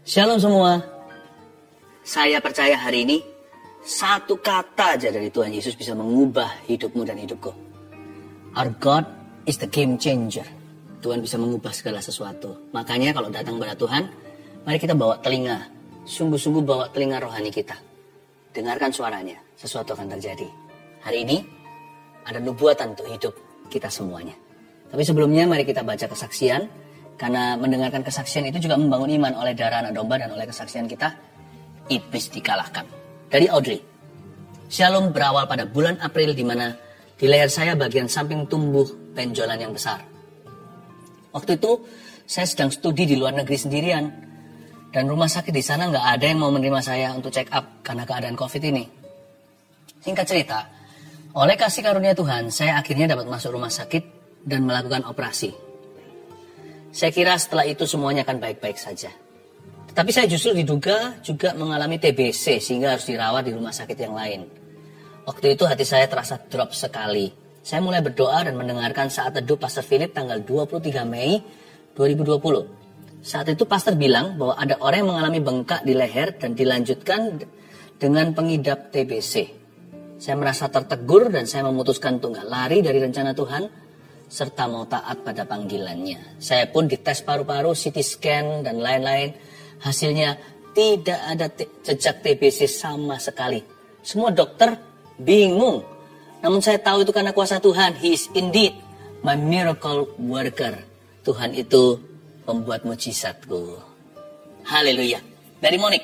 Shalom semua. Saya percaya hari ini satu kata aja dari Tuhan Yesus bisa mengubah hidupmu dan hidupku. Our God is the game changer. Tuhan bisa mengubah segala sesuatu. Makanya kalau datang kepada Tuhan, mari kita bawa telinga. Sungguh-sungguh bawa telinga rohani kita. Dengarkan suaranya, sesuatu akan terjadi. Hari ini ada nubuatan untuk hidup kita semuanya. Tapi sebelumnya mari kita baca kesaksian. Karena mendengarkan kesaksian itu juga membangun iman. Oleh darah anak domba dan oleh kesaksian kita, iblis dikalahkan. Dari Audrey. Shalom berawal pada bulan April di mana di leher saya bagian samping tumbuh benjolan yang besar. Waktu itu saya sedang studi di luar negeri sendirian. Dan rumah sakit di sana nggak ada yang mau menerima saya untuk check up karena keadaan COVID ini. Singkat cerita, oleh kasih karunia Tuhan, saya akhirnya dapat masuk rumah sakit dan melakukan operasi. Saya kira setelah itu semuanya akan baik-baik saja. Tetapi saya justru diduga juga mengalami TBC sehingga harus dirawat di rumah sakit yang lain. Waktu itu hati saya terasa drop sekali. Saya mulai berdoa dan mendengarkan saat teduh Pastor Philip tanggal 23 Mei 2020. Saat itu Pastor bilang bahwa ada orang yang mengalami bengkak di leher dan dilanjutkan dengan pengidap TBC. Saya merasa tertegur dan saya memutuskan untuk nggak lari dari rencana Tuhan serta mau taat pada panggilannya. Saya pun dites paru-paru, CT scan dan lain-lain. Hasilnya tidak ada jejak TBC sama sekali. Semua dokter bingung. Namun saya tahu itu karena kuasa Tuhan. He is indeed my miracle worker. Tuhan itu pembuat mujizatku. Haleluya. Dari Monik.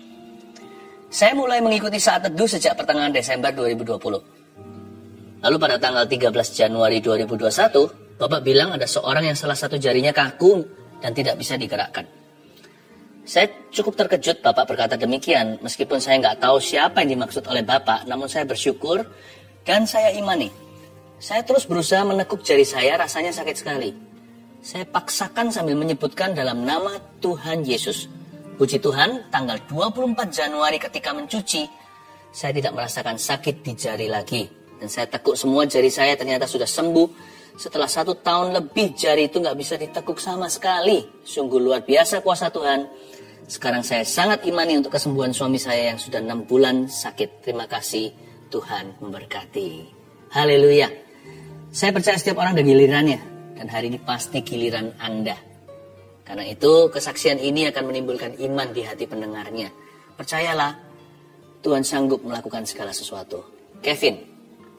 Saya mulai mengikuti saat teduh sejak pertengahan Desember 2020. Lalu pada tanggal 13 Januari 2021, Bapak bilang ada seorang yang salah satu jarinya kaku dan tidak bisa digerakkan. Saya cukup terkejut Bapak berkata demikian, meskipun saya nggak tahu siapa yang dimaksud oleh Bapak, namun saya bersyukur dan saya imani. Saya terus berusaha menekuk jari saya, rasanya sakit sekali. Saya paksakan sambil menyebutkan dalam nama Tuhan Yesus. Puji Tuhan, tanggal 24 Januari ketika mencuci, saya tidak merasakan sakit di jari lagi. Dan saya tekuk semua jari saya ternyata sudah sembuh. Setelah 1 tahun lebih jari itu nggak bisa ditekuk sama sekali. Sungguh luar biasa kuasa Tuhan. Sekarang saya sangat imani untuk kesembuhan suami saya yang sudah 6 bulan sakit. Terima kasih, Tuhan memberkati. Haleluya. Saya percaya setiap orang ada gilirannya. Dan hari ini pasti giliran Anda. Karena itu kesaksian ini akan menimbulkan iman di hati pendengarnya. Percayalah, Tuhan sanggup melakukan segala sesuatu. Kevin.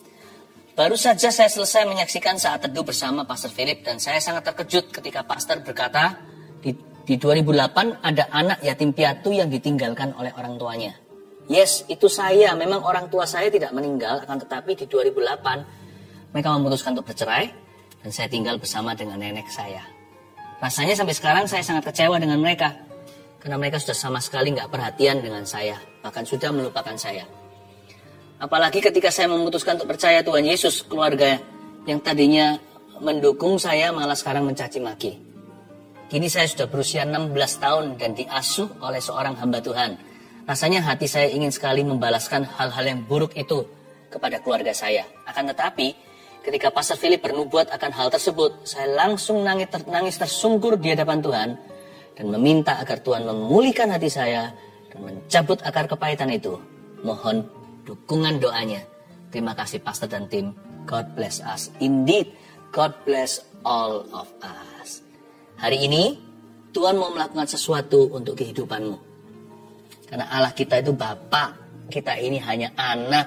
Baru saja saya selesai menyaksikan saat teduh bersama Pastor Philip dan saya sangat terkejut ketika Pastor berkata di 2008 ada anak yatim piatu yang ditinggalkan oleh orang tuanya. Yes, itu saya. Memang orang tua saya tidak meninggal, akan tetapi di 2008 mereka memutuskan untuk bercerai dan saya tinggal bersama dengan nenek saya. Rasanya sampai sekarang saya sangat kecewa dengan mereka karena mereka sudah sama sekali nggak perhatian dengan saya, bahkan sudah melupakan saya. Apalagi ketika saya memutuskan untuk percaya Tuhan Yesus, keluarga yang tadinya mendukung saya malah sekarang mencaci maki. Kini saya sudah berusia 16 tahun dan diasuh oleh seorang hamba Tuhan. Rasanya hati saya ingin sekali membalaskan hal-hal yang buruk itu kepada keluarga saya. Akan tetapi, ketika Pastor Philip bernubuat akan hal tersebut, saya langsung nangis tersungkur di hadapan Tuhan dan meminta agar Tuhan memulihkan hati saya dan mencabut akar kepahitan itu. Mohon dukungan doanya. Terima kasih Pastor dan tim. God bless us. Indeed, God bless all of us. Hari ini, Tuhan mau melakukan sesuatu untuk kehidupanmu. Karena Allah kita itu Bapa, kita ini hanya anak.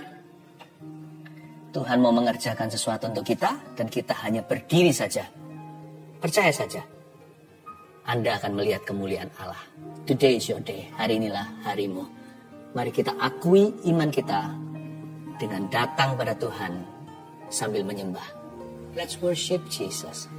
Tuhan mau mengerjakan sesuatu untuk kita, dan kita hanya berdiri saja. Percaya saja. Anda akan melihat kemuliaan Allah. Today is your day. Hari inilah harimu. Mari kita akui iman kita dengan datang pada Tuhan sambil menyembah. Let's worship Jesus.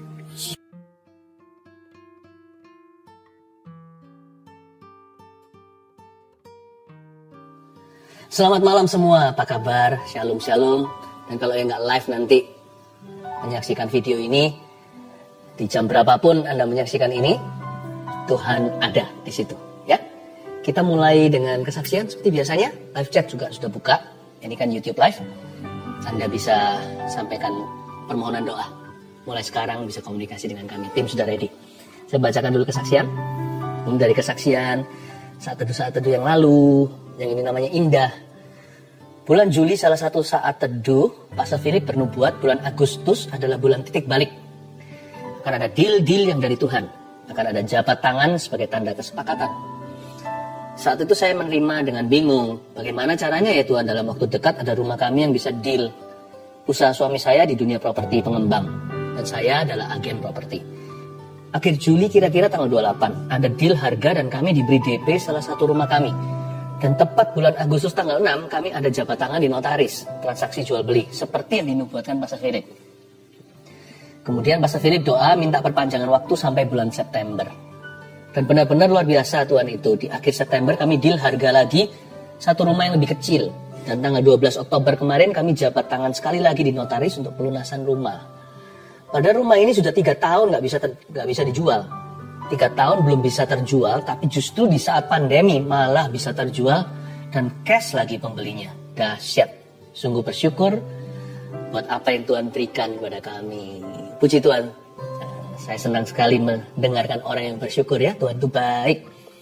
Selamat malam semua, apa kabar? Shalom, shalom. Dan kalau yang nggak live nanti menyaksikan video ini, di jam berapapun Anda menyaksikan ini, Tuhan ada di situ. Ya. Kita mulai dengan kesaksian seperti biasanya. Live chat juga sudah buka. Ini kan YouTube Live. Anda bisa sampaikan permohonan doa. Mulai sekarang bisa komunikasi dengan kami. Tim sudah ready. Saya bacakan dulu kesaksian. dari kesaksian saat teduh yang lalu, yang ini namanya indah. Bulan Juli salah satu saat teduh, Pastor Philip bernubuat bulan Agustus adalah bulan titik balik. Akan ada deal-deal yang dari Tuhan, akan ada jabat tangan sebagai tanda kesepakatan. Saat itu saya menerima dengan bingung, bagaimana caranya ya Tuhan dalam waktu dekat ada rumah kami yang bisa deal. Usaha suami saya di dunia properti pengembang, dan saya adalah agen properti. Akhir Juli kira-kira tanggal 28, ada deal harga dan kami diberi DP salah satu rumah kami. Dan tepat bulan Agustus tanggal 6, kami ada jabat tangan di notaris, transaksi jual beli, seperti yang dinubuatkan Pastor Philip. Kemudian Pastor Philip doa minta perpanjangan waktu sampai bulan September. Dan benar-benar luar biasa Tuhan itu. Di akhir September kami deal harga lagi satu rumah yang lebih kecil. Dan tanggal 12 Oktober kemarin kami jabat tangan sekali lagi di notaris untuk pelunasan rumah. Padahal rumah ini sudah 3 tahun nggak bisa dijual. 3 tahun belum bisa terjual, tapi justru di saat pandemi malah bisa terjual dan cash lagi pembelinya. Dahsyat. Sungguh bersyukur buat apa yang Tuhan berikan kepada kami. Puji Tuhan. Saya senang sekali mendengarkan orang yang bersyukur ya. Tuhan itu baik.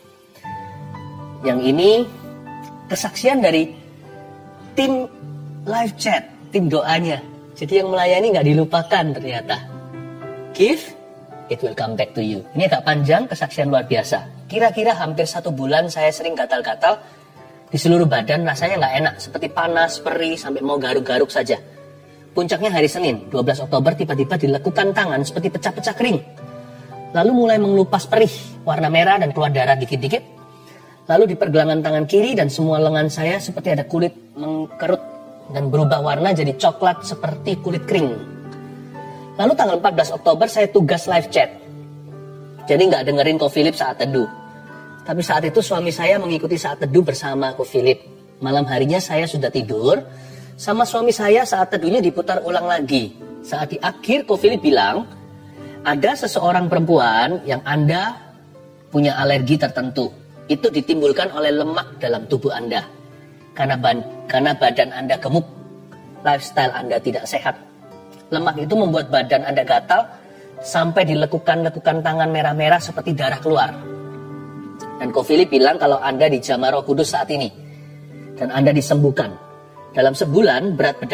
Yang ini kesaksian dari tim live chat, tim doanya. Jadi yang melayani nggak dilupakan ternyata. Give, it will come back to you. Ini agak panjang, kesaksian luar biasa. Kira-kira hampir 1 bulan saya sering gatal-gatal di seluruh badan, rasanya nggak enak. Seperti panas, perih, sampai mau garuk-garuk saja. Puncaknya hari Senin, 12 Oktober tiba-tiba dilekukan tangan seperti pecah-pecah kering. Lalu mulai mengelupas perih, warna merah dan keluar darah dikit-dikit. Lalu di pergelangan tangan kiri dan semua lengan saya seperti ada kulit mengkerut dan berubah warna jadi coklat seperti kulit kering. Lalu tanggal 14 Oktober saya tugas live chat. Jadi nggak dengerin Ko Philip saat teduh. Tapi saat itu suami saya mengikuti saat teduh bersama Ko Philip. Malam harinya saya sudah tidur. Sama suami saya saat teduhnya diputar ulang lagi. Saat di akhir Ko Philip bilang, ada seseorang perempuan yang Anda punya alergi tertentu. Itu ditimbulkan oleh lemak dalam tubuh Anda. Karena badan Anda gemuk, lifestyle Anda tidak sehat. Lemak itu membuat badan Anda gatal sampai dilekukan-lekukan tangan merah-merah seperti darah keluar. Dan Ko Philip bilang kalau Anda dijamah Roh Kudus saat ini dan Anda disembuhkan. Dalam sebulan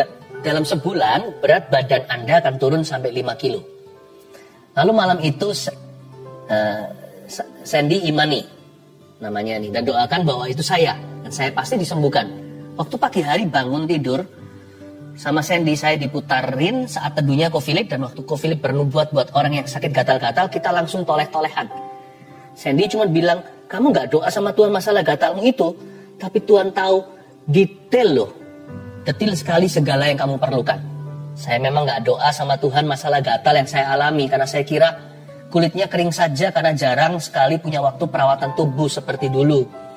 berat badan Anda akan turun sampai 5 kilo. Lalu malam itu Sandy imani namanya nih dan doakan bahwa itu saya dan saya pasti disembuhkan. Waktu pagi hari bangun tidur sama Sandy saya diputarin saat teduhnya Ko Philip dan waktu Ko Philip bernubuat buat orang yang sakit gatal-gatal kita langsung toleh-tolehan. Sandy cuma bilang kamu nggak doa sama Tuhan masalah gatalmu itu, tapi Tuhan tahu detail loh, detail sekali segala yang kamu perlukan. Saya memang nggak doa sama Tuhan masalah gatal yang saya alami karena saya kira kulitnya kering saja karena jarang sekali punya waktu perawatan tubuh seperti dulu.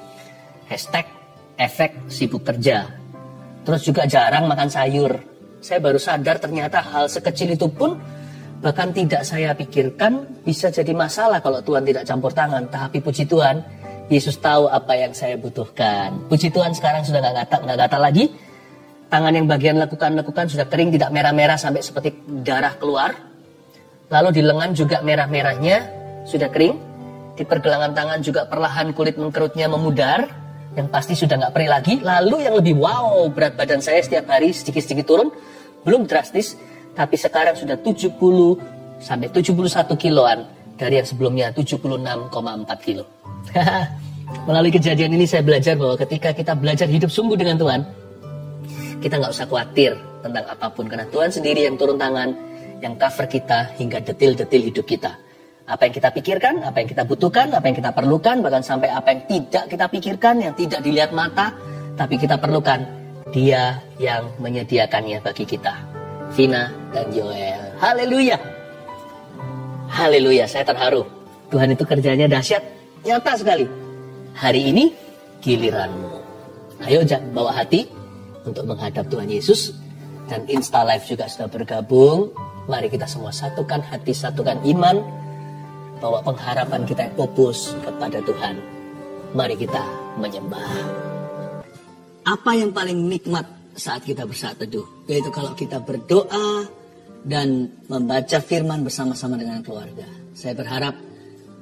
#efek sibuk kerja. Terus juga jarang makan sayur. Saya baru sadar ternyata hal sekecil itu pun bahkan tidak saya pikirkan bisa jadi masalah kalau Tuhan tidak campur tangan. Tapi puji Tuhan, Yesus tahu apa yang saya butuhkan. Puji Tuhan sekarang sudah nggak gatal lagi. Tangan yang bagian lekukan sudah kering, tidak merah-merah sampai seperti darah keluar. Lalu di lengan juga merah-merahnya sudah kering. Di pergelangan tangan juga perlahan kulit mengkerutnya memudar. Yang pasti sudah nggak perih lagi. Lalu yang lebih wow, berat badan saya setiap hari sedikit-sedikit turun. Belum drastis, tapi sekarang sudah 70 sampai 71 kiloan. Dari yang sebelumnya 76,4 kilo. Melalui kejadian ini saya belajar bahwa ketika kita belajar hidup sungguh dengan Tuhan, kita nggak usah khawatir tentang apapun. Karena Tuhan sendiri yang turun tangan, yang cover kita hingga detil-detil hidup kita. Apa yang kita pikirkan, apa yang kita butuhkan, apa yang kita perlukan, bahkan sampai apa yang tidak kita pikirkan, yang tidak dilihat mata, tapi kita perlukan, Dia yang menyediakannya bagi kita. Vina dan Joel. Haleluya. Haleluya, saya terharu. Tuhan itu kerjanya dahsyat, nyata sekali. Hari ini giliranmu. Ayo bawa hati untuk menghadap Tuhan Yesus. Dan Insta Live juga sudah bergabung. Mari kita semua satukan hati, satukan iman, bahwa pengharapan kita yang fokus kepada Tuhan. Mari kita menyembah. Apa yang paling nikmat saat kita bersaat teduh? Yaitu kalau kita berdoa dan membaca firman bersama-sama dengan keluarga. Saya berharap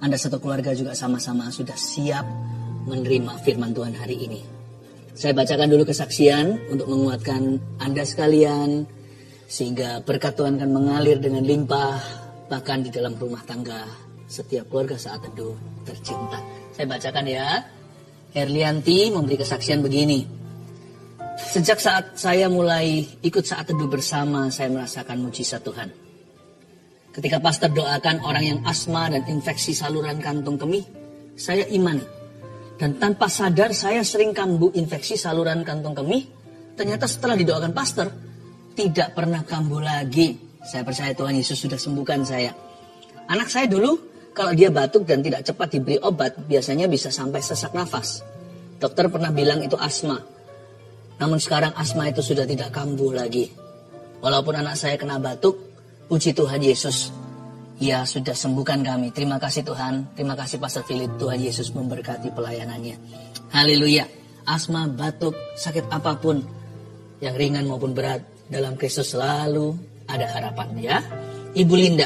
Anda satu keluarga juga sama-sama sudah siap menerima firman Tuhan hari ini. Saya bacakan dulu kesaksian untuk menguatkan Anda sekalian, sehingga berkat Tuhan akan mengalir dengan limpah, bahkan di dalam rumah tangga setiap keluarga saat teduh tercinta. Saya bacakan ya. Herlianti memberi kesaksian begini. Sejak saat saya mulai ikut saat teduh bersama, saya merasakan mujizat Tuhan. Ketika pastor doakan orang yang asma dan infeksi saluran kantung kemih, saya imani. Dan tanpa sadar saya sering kambuh infeksi saluran kantung kemih. Ternyata setelah didoakan pastor, tidak pernah kambuh lagi. Saya percaya Tuhan Yesus sudah sembuhkan saya. Anak saya dulu, kalau dia batuk dan tidak cepat diberi obat, biasanya bisa sampai sesak nafas. Dokter pernah bilang itu asma. Namun sekarang asma itu sudah tidak kambuh lagi. Walaupun anak saya kena batuk, puji Tuhan Yesus, ya sudah sembuhkan kami. Terima kasih Tuhan, terima kasih Pastor Philip. Tuhan Yesus memberkati pelayanannya. Haleluya. Asma, batuk, sakit apapun, yang ringan maupun berat, dalam Kristus selalu ada harapan ya. Ibu Linda,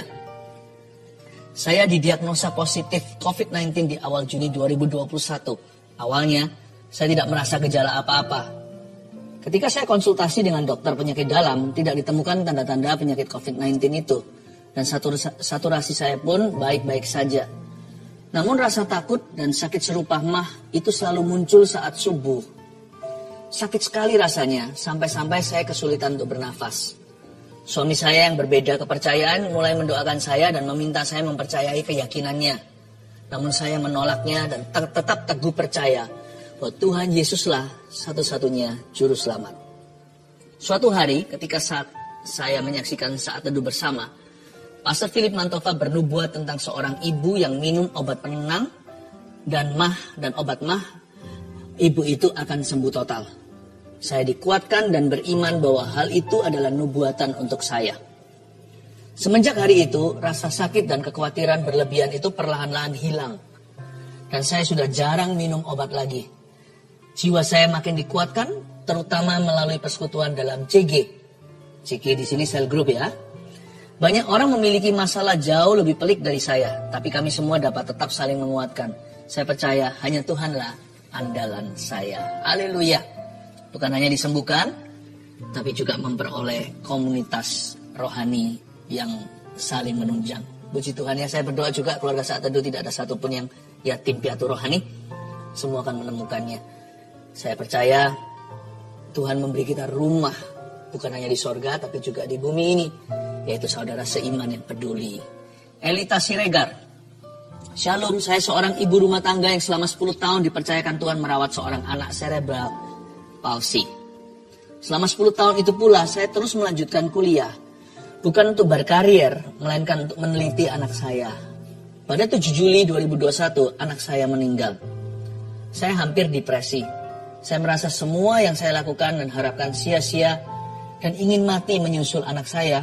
saya didiagnosa positif COVID-19 di awal Juni 2021. Awalnya, saya tidak merasa gejala apa-apa. Ketika saya konsultasi dengan dokter penyakit dalam, tidak ditemukan tanda-tanda penyakit COVID-19 itu. Dan saturasi saya pun baik-baik saja. Namun rasa takut dan sakit serupa mah itu selalu muncul saat subuh. Sakit sekali rasanya, sampai-sampai saya kesulitan untuk bernafas. Suami saya yang berbeda kepercayaan mulai mendoakan saya dan meminta saya mempercayai keyakinannya. Namun saya menolaknya dan tetap teguh percaya bahwa Tuhan Yesuslah satu-satunya juru selamat. Suatu hari ketika saya menyaksikan saat teduh bersama, Pastor Philip Mantova bernubuat tentang seorang ibu yang minum obat penenang dan obat mah, ibu itu akan sembuh total. Saya dikuatkan dan beriman bahwa hal itu adalah nubuatan untuk saya. Semenjak hari itu, rasa sakit dan kekhawatiran berlebihan itu perlahan-lahan hilang. Dan saya sudah jarang minum obat lagi. Jiwa saya makin dikuatkan, terutama melalui persekutuan dalam CG. CG di sini cell group ya. Banyak orang memiliki masalah jauh lebih pelik dari saya, tapi kami semua dapat tetap saling menguatkan. Saya percaya hanya Tuhanlah andalan saya. Haleluya. Bukan hanya disembuhkan, tapi juga memperoleh komunitas rohani yang saling menunjang. Puji Tuhan ya, saya berdoa juga keluarga saat teduh tidak ada satupun yang yatim piatu rohani. Semua akan menemukannya. Saya percaya Tuhan memberi kita rumah, bukan hanya di sorga, tapi juga di bumi ini, yaitu saudara seiman yang peduli. Elita Siregar, Shalom, saya seorang ibu rumah tangga yang selama 10 tahun dipercayakan Tuhan merawat seorang anak cerebral palsy. Selama 10 tahun itu pula, saya terus melanjutkan kuliah. Bukan untuk berkarier, melainkan untuk meneliti anak saya. Pada 7 Juli 2021, anak saya meninggal. Saya hampir depresi. Saya merasa semua yang saya lakukan dan harapkan sia-sia dan ingin mati menyusul anak saya.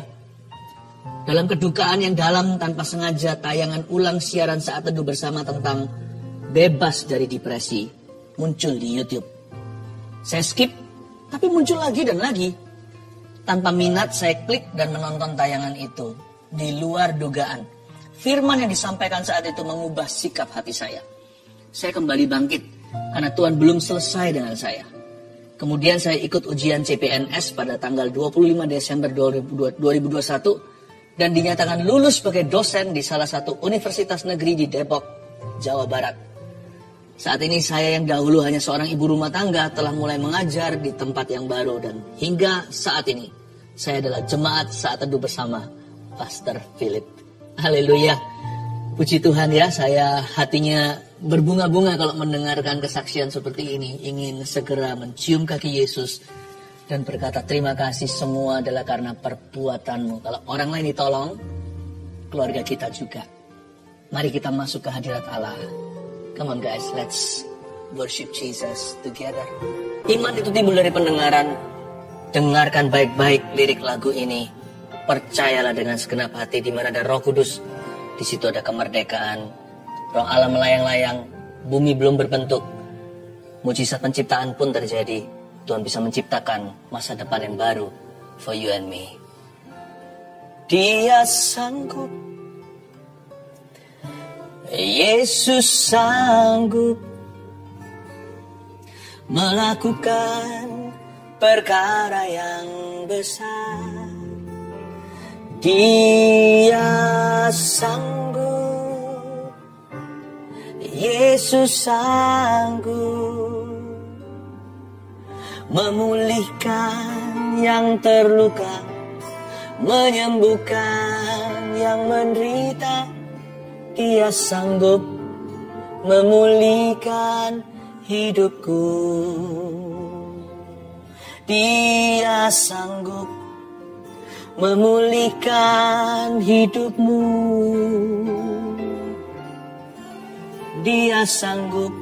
Dalam kedukaan yang dalam tanpa sengaja tayangan ulang siaran saat teduh bersama tentang bebas dari depresi muncul di YouTube. Saya skip, tapi muncul lagi dan lagi. Tanpa minat saya klik dan menonton tayangan itu. Di luar dugaan, firman yang disampaikan saat itu mengubah sikap hati saya. Saya kembali bangkit karena Tuhan belum selesai dengan saya. Kemudian saya ikut ujian CPNS pada tanggal 25 Desember 2021 dan dinyatakan lulus sebagai dosen di salah satu universitas negeri di Depok, Jawa Barat. Saat ini saya yang dahulu hanya seorang ibu rumah tangga telah mulai mengajar di tempat yang baru dan hingga saat ini saya adalah jemaat saat teduh bersama Pastor Philip. Haleluya. Puji Tuhan ya, saya hatinya berbunga-bunga kalau mendengarkan kesaksian seperti ini. Ingin segera mencium kaki Yesus dan berkata terima kasih, semua adalah karena perbuatanmu. Kalau orang lain ditolong, keluarga kita juga. Mari kita masuk ke hadirat Allah. Come on guys, let's worship Jesus together. Iman itu timbul dari pendengaran. Dengarkan baik-baik lirik lagu ini. Percayalah dengan segenap hati, di mana ada Roh Kudus, di situ ada kemerdekaan. Roh Allah melayang-layang, bumi belum berbentuk. Mujizat penciptaan pun terjadi. Tuhan bisa menciptakan masa depan yang baru for you and me. Dia sanggup Yesus sanggup melakukan perkara yang besar. Dia sanggup, Yesus sanggup memulihkan yang terluka, menyembuhkan yang menderita. Dia sanggup memulihkan hidupku. Dia sanggup memulihkan hidupmu. Dia sanggup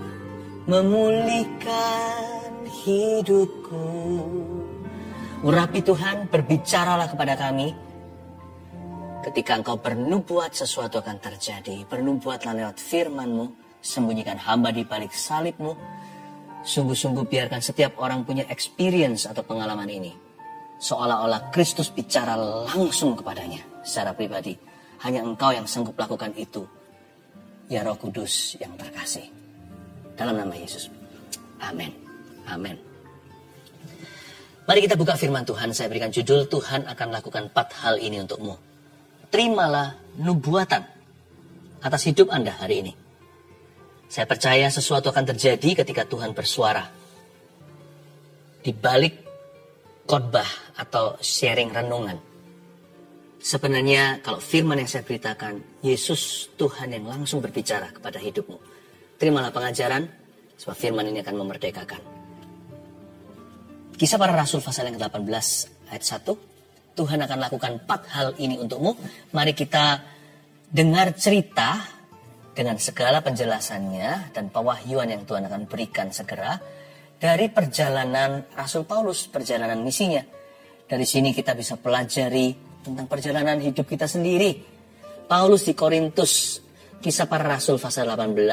memulihkan hidupku. Urapi Tuhan, berbicaralah kepada kami. Ketika Engkau bernubuat, sesuatu akan terjadi. Bernubuatlah lewat firman-Mu. Sembunyikan hamba di balik salib-Mu. Sungguh-sungguh biarkan setiap orang punya experience atau pengalaman ini. Seolah-olah Kristus bicara langsung kepadanya secara pribadi. Hanya Engkau yang sanggup lakukan itu. Ya Roh Kudus yang terkasih. Dalam nama Yesus. Amin. Amin. Mari kita buka firman Tuhan. Saya berikan judul, Tuhan akan lakukan 4 hal ini untukmu. Terimalah nubuatan atas hidup Anda hari ini. Saya percaya sesuatu akan terjadi ketika Tuhan bersuara. Di balik khotbah atau sharing renungan. Sebenarnya kalau firman yang saya beritakan, Yesus Tuhan yang langsung berbicara kepada hidupmu. Terimalah pengajaran, sebab firman ini akan memerdekakan. Kisah Para Rasul pasal yang ke-18 ayat 1. Tuhan akan lakukan 4 hal ini untukmu. Mari kita dengar cerita dengan segala penjelasannya dan pewahyuan yang Tuhan akan berikan segera dari perjalanan Rasul Paulus, perjalanan misinya. Dari sini kita bisa pelajari tentang perjalanan hidup kita sendiri. Paulus di Korintus, Kisah Para Rasul pasal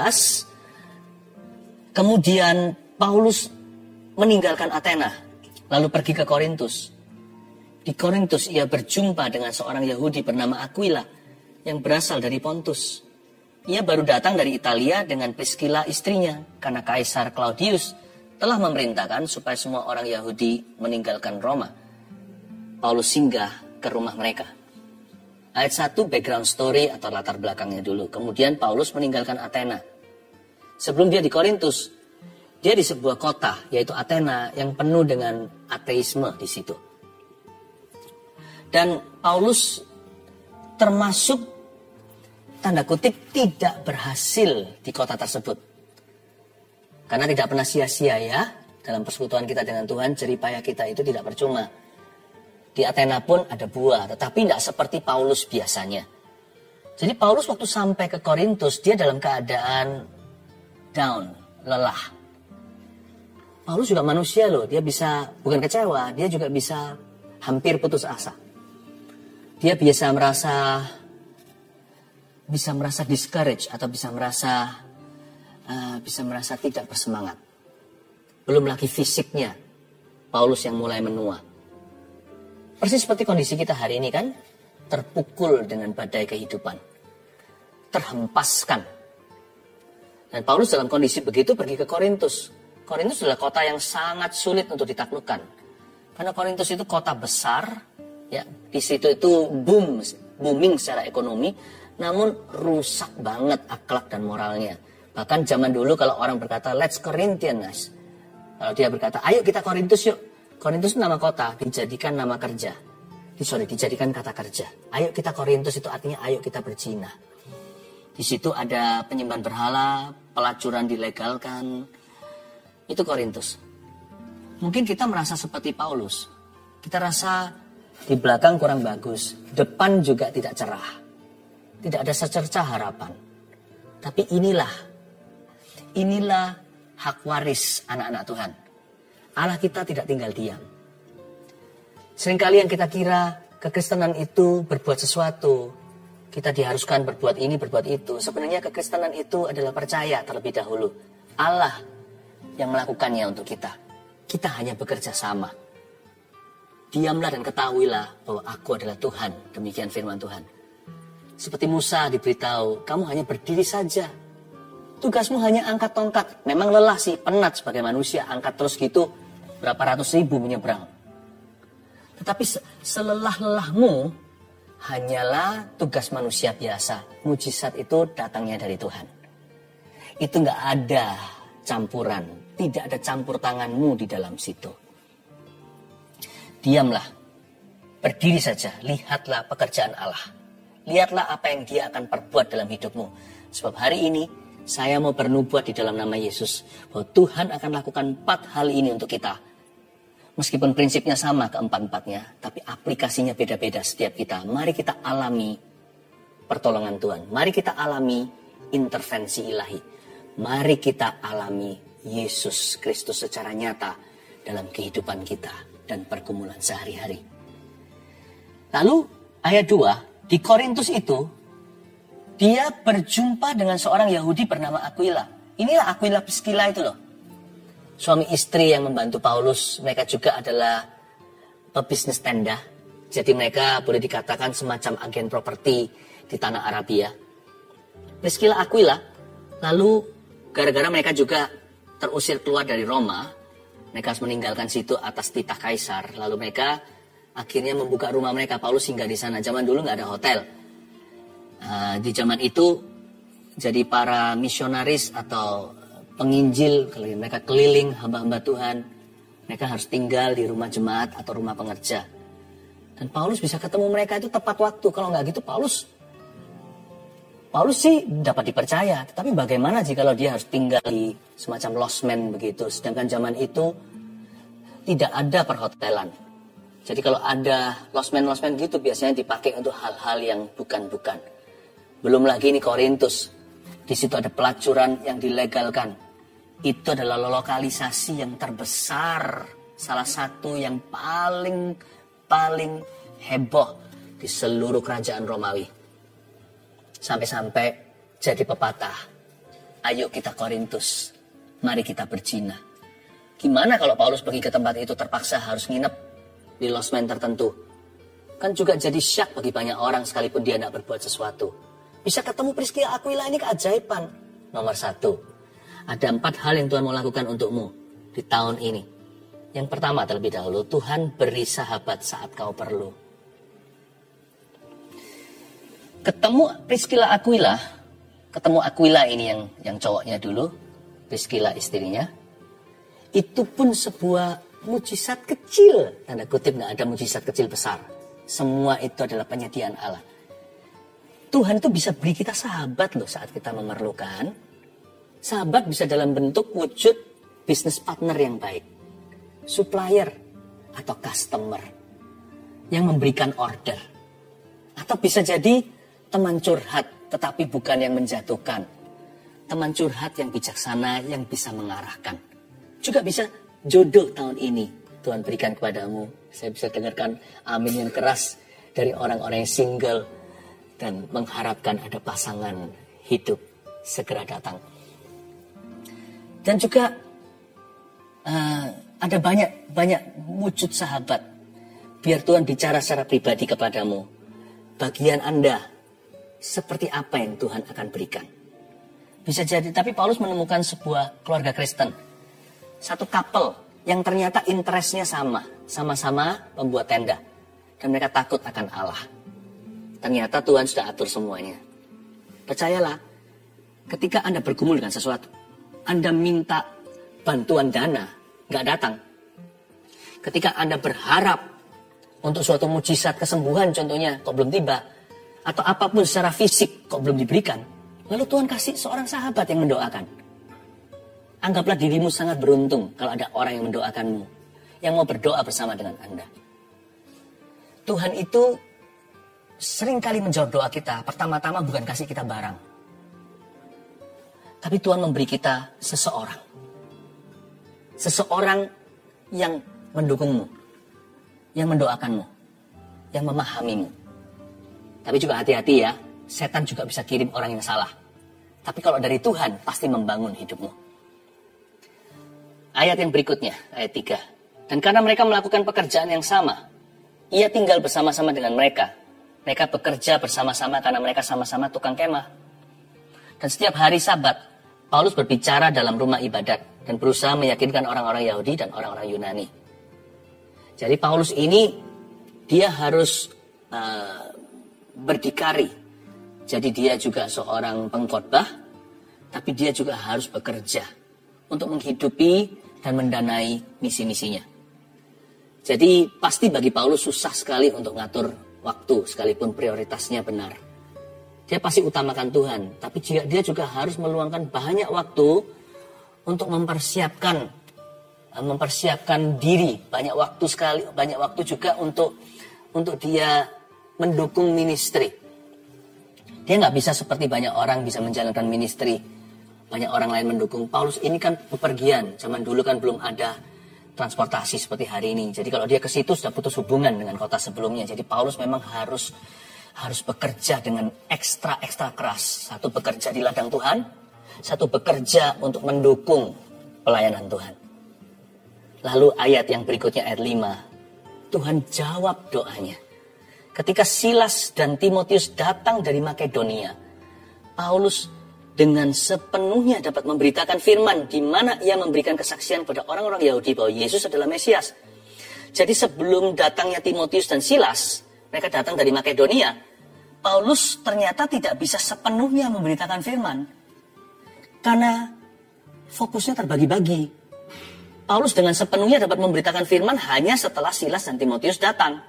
18. Kemudian Paulus meninggalkan Athena, lalu pergi ke Korintus. Di Korintus ia berjumpa dengan seorang Yahudi bernama Aquila yang berasal dari Pontus. Ia baru datang dari Italia dengan Priscilla istrinya karena Kaisar Claudius telah memerintahkan supaya semua orang Yahudi meninggalkan Roma. Paulus singgah ke rumah mereka. Ayat 1 background story atau latar belakangnya dulu. Kemudian Paulus meninggalkan Athena. Sebelum dia di Korintus, dia di sebuah kota yaitu Athena yang penuh dengan ateisme di situ. Dan Paulus termasuk tanda kutip tidak berhasil di kota tersebut. Karena tidak pernah sia-sia ya. Dalam persekutuan kita dengan Tuhan, jeripaya kita itu tidak percuma. Di Athena pun ada buah, tetapi tidak seperti Paulus biasanya. Jadi Paulus waktu sampai ke Korintus, dia dalam keadaan down, lelah. Paulus juga manusia loh, dia bisa, bukan kecewa, dia juga bisa hampir putus asa. Dia bisa merasa discourage atau bisa merasa tidak bersemangat. Belum lagi fisiknya, Paulus yang mulai menua. Persis seperti kondisi kita hari ini kan, terpukul dengan badai kehidupan, terhempaskan. Dan Paulus dalam kondisi begitu pergi ke Korintus. Korintus adalah kota yang sangat sulit untuk ditaklukkan. Karena Korintus itu kota besar, ya, di situ itu booming secara ekonomi, namun rusak banget akhlak dan moralnya. Bahkan zaman dulu kalau orang berkata let's Corinthians, kalau dia berkata ayo kita Korintus yuk, Korintus nama kota dijadikan nama kerja, dijadikan kata kerja. Ayo kita Korintus itu artinya ayo kita berzina. Di situ ada penyembahan berhala, pelacuran dilegalkan, itu Korintus. Mungkin kita merasa seperti Paulus, kita rasa di belakang kurang bagus, depan juga tidak cerah. Tidak ada secercah harapan. Tapi inilah hak waris anak-anak Tuhan. Allah kita tidak tinggal diam. Seringkali yang kita kira kekristenan itu berbuat sesuatu. Kita diharuskan berbuat ini, berbuat itu. Sebenarnya kekristenan itu adalah percaya terlebih dahulu. Allah yang melakukannya untuk kita. Kita hanya bekerja sama. Diamlah dan ketahuilah bahwa aku adalah Tuhan. Demikian firman Tuhan. Seperti Musa diberitahu, kamu hanya berdiri saja. Tugasmu hanya angkat tongkat. Memang lelah sih, penat sebagai manusia. Angkat terus gitu, berapa ratus ribu menyeberang. Tetapi selelah-lelahmu hanyalah tugas manusia biasa. Mujizat itu datangnya dari Tuhan. Itu nggak ada campuran. Tidak ada campur tanganmu di dalam situ. Diamlah. Berdiri saja. Lihatlah pekerjaan Allah. Lihatlah apa yang dia akan perbuat dalam hidupmu. Sebab hari ini saya mau bernubuat di dalam nama Yesus. Bahwa Tuhan akan lakukan 4 hal ini untuk kita. Meskipun prinsipnya sama keempat-empatnya. Tapi aplikasinya beda-beda setiap kita. Mari kita alami pertolongan Tuhan. Mari kita alami intervensi ilahi. Mari kita alami Yesus Kristus secara nyata dalam kehidupan kita dan pergumulan sehari-hari. Lalu ayat 2. Di Korintus itu, dia berjumpa dengan seorang Yahudi bernama Aquila. Inilah Aquila Priscilla itu loh. Suami istri yang membantu Paulus. Mereka juga adalah pebisnis tenda. Jadi mereka boleh dikatakan semacam agen properti di tanah Arabia. Priscilla Aquila. Lalu gara-gara mereka juga terusir keluar dari Roma. Mereka harus meninggalkan situ atas titah kaisar. Lalu mereka akhirnya membuka rumah mereka. Paulus singgah di sana. Zaman dulu nggak ada hotel. Di zaman itu, jadi para misionaris atau penginjil, kalau mereka keliling hamba-hamba Tuhan, mereka harus tinggal di rumah jemaat atau rumah pengerja. Dan Paulus bisa ketemu mereka itu tepat waktu. Kalau nggak gitu, Paulus sih dapat dipercaya. Tetapi bagaimana jika kalau dia harus tinggal di semacam losmen begitu. Sedangkan zaman itu tidak ada perhotelan. Jadi kalau ada losmen-losmen gitu biasanya dipakai untuk hal-hal yang bukan-bukan. Belum lagi ini Korintus. Di situ ada pelacuran yang dilegalkan. Itu adalah lokalisasi yang terbesar. Salah satu yang paling heboh di seluruh kerajaan Romawi. Sampai-sampai jadi pepatah. Ayo kita Korintus. Mari kita berzina. Gimana kalau Paulus pergi ke tempat itu terpaksa harus nginep di losmen tertentu? Kan juga jadi syak bagi banyak orang sekalipun dia tidak berbuat sesuatu. Bisa ketemu Priscilla Aquila ini keajaiban. Nomor 1. Ada 4 hal yang Tuhan mau lakukan untukmu di tahun ini. Yang pertama terlebih dahulu, Tuhan beri sahabat saat kau perlu. Ketemu Priscilla Aquila. Ketemu Aquila ini yang cowoknya dulu. Priscilla istrinya. Itu pun sebuah mujizat kecil, tanda kutip, nggak ada mujizat kecil besar. Semua itu adalah penyediaan Allah. Tuhan itu bisa beri kita sahabat loh saat kita memerlukan. Sahabat bisa dalam bentuk wujud bisnis partner yang baik, supplier atau customer yang memberikan order, atau bisa jadi teman curhat tetapi bukan yang menjatuhkan, teman curhat yang bijaksana yang bisa mengarahkan. Juga bisa jodoh tahun ini Tuhan berikan kepadamu. Saya bisa dengarkan amin yang keras dari orang-orang yang single dan mengharapkan ada pasangan hidup segera datang. Dan juga ada banyak wujud sahabat. Biar Tuhan bicara secara pribadi kepadamu. Bagian Anda seperti apa yang Tuhan akan berikan. Bisa jadi, tapi Paulus menemukan sebuah keluarga Kristen. Satu couple yang ternyata interestnya sama-sama membuat tenda. Dan mereka takut akan Allah. Ternyata Tuhan sudah atur semuanya. Percayalah, ketika Anda bergumul dengan sesuatu, Anda minta bantuan dana, nggak datang. Ketika Anda berharap untuk suatu mujizat kesembuhan contohnya, kok belum tiba, atau apapun secara fisik, kok belum diberikan, lalu Tuhan kasih seorang sahabat yang mendoakan. Anggaplah dirimu sangat beruntung kalau ada orang yang mendoakanmu, yang mau berdoa bersama dengan Anda. Tuhan itu seringkali menjawab doa kita. Pertama-tama bukan kasih kita barang, tapi Tuhan memberi kita seseorang. Seseorang yang mendukungmu, yang mendoakanmu, yang memahamimu. Tapi juga hati-hati ya, setan juga bisa kirim orang yang salah. Tapi kalau dari Tuhan, pasti membangun hidupmu. Ayat yang berikutnya, ayat 3. Dan karena mereka melakukan pekerjaan yang sama, ia tinggal bersama-sama dengan mereka. Mereka bekerja bersama-sama karena mereka sama-sama tukang kemah. Dan setiap hari Sabat, Paulus berbicara dalam rumah ibadat dan berusaha meyakinkan orang-orang Yahudi dan orang-orang Yunani. Jadi Paulus ini, dia harus berdikari. Jadi dia juga seorang pengkhotbah, tapi dia juga harus bekerja untuk menghidupi dan mendanai misi-misinya. Jadi pasti bagi Paulus susah sekali untuk ngatur waktu, sekalipun prioritasnya benar. Dia pasti utamakan Tuhan, tapi dia juga harus meluangkan banyak waktu untuk mempersiapkan diri, banyak waktu juga untuk dia mendukung ministry. Dia nggak bisa seperti banyak orang bisa menjalankan ministry, banyak orang lain mendukung. Paulus ini kan bepergian, zaman dulu kan belum ada transportasi seperti hari ini. Jadi kalau dia ke situ sudah putus hubungan dengan kota sebelumnya. Jadi Paulus memang harus bekerja dengan ekstra keras. Satu bekerja di ladang Tuhan, satu bekerja untuk mendukung pelayanan Tuhan. Lalu ayat yang berikutnya ayat 5. Tuhan jawab doanya. Ketika Silas dan Timotius datang dari Makedonia, Paulus dengan sepenuhnya dapat memberitakan firman di mana ia memberikan kesaksian pada orang-orang Yahudi bahwa Yesus adalah Mesias. Jadi sebelum datangnya Timotius dan Silas, mereka datang dari Makedonia, Paulus ternyata tidak bisa sepenuhnya memberitakan firman. Karena fokusnya terbagi-bagi. Paulus dengan sepenuhnya dapat memberitakan firman hanya setelah Silas dan Timotius datang.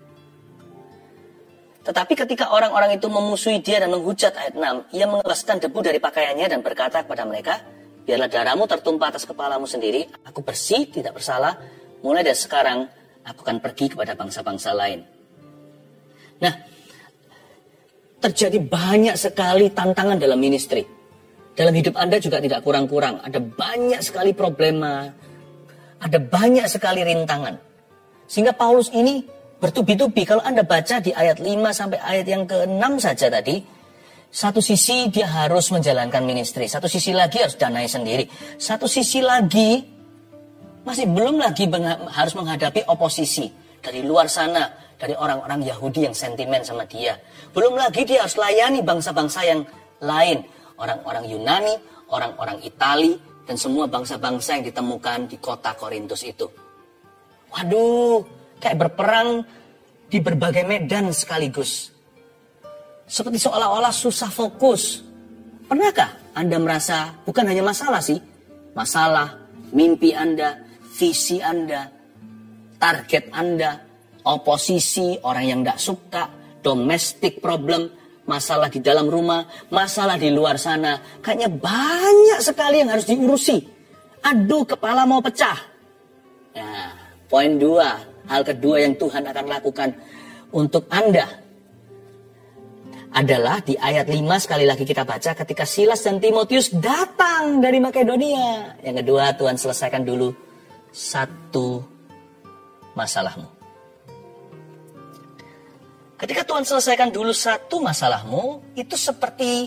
Tetapi ketika orang-orang itu memusuhi dia dan menghujat ayat 6, ia mengebaskan debu dari pakaiannya dan berkata kepada mereka, biarlah darahmu tertumpah atas kepalamu sendiri, aku bersih, tidak bersalah, mulai dari sekarang aku akan pergi kepada bangsa-bangsa lain. Nah, terjadi banyak sekali tantangan dalam ministry. Dalam hidup Anda juga tidak kurang-kurang, ada banyak sekali problema, ada banyak sekali rintangan. Sehingga Paulus ini bertubi-tubi. Kalau Anda baca di ayat 5 sampai ayat yang ke-6 saja tadi, satu sisi dia harus menjalankan ministry, satu sisi lagi harus danai sendiri, satu sisi lagi masih belum lagi harus menghadapi oposisi dari luar sana, dari orang-orang Yahudi yang sentimen sama dia. Belum lagi dia harus layani bangsa-bangsa yang lain, orang-orang Yunani, orang-orang Itali, dan semua bangsa-bangsa yang ditemukan di kota Korintus itu. Waduh, kayak berperang di berbagai medan sekaligus. Seperti seolah-olah susah fokus. Pernahkah Anda merasa bukan hanya masalah sih? Masalah, mimpi Anda, visi Anda, target Anda, oposisi, orang yang tidak suka, domestic problem, masalah di dalam rumah, masalah di luar sana. Kayaknya banyak sekali yang harus diurusi. Aduh, kepala mau pecah. Nah, poin 2. Hal kedua yang Tuhan akan lakukan untuk Anda adalah di ayat 5 sekali lagi kita baca ketika Silas dan Timotius datang dari Makedonia. Yang kedua, Tuhan selesaikan dulu satu masalahmu. Ketika Tuhan selesaikan dulu satu masalahmu, itu seperti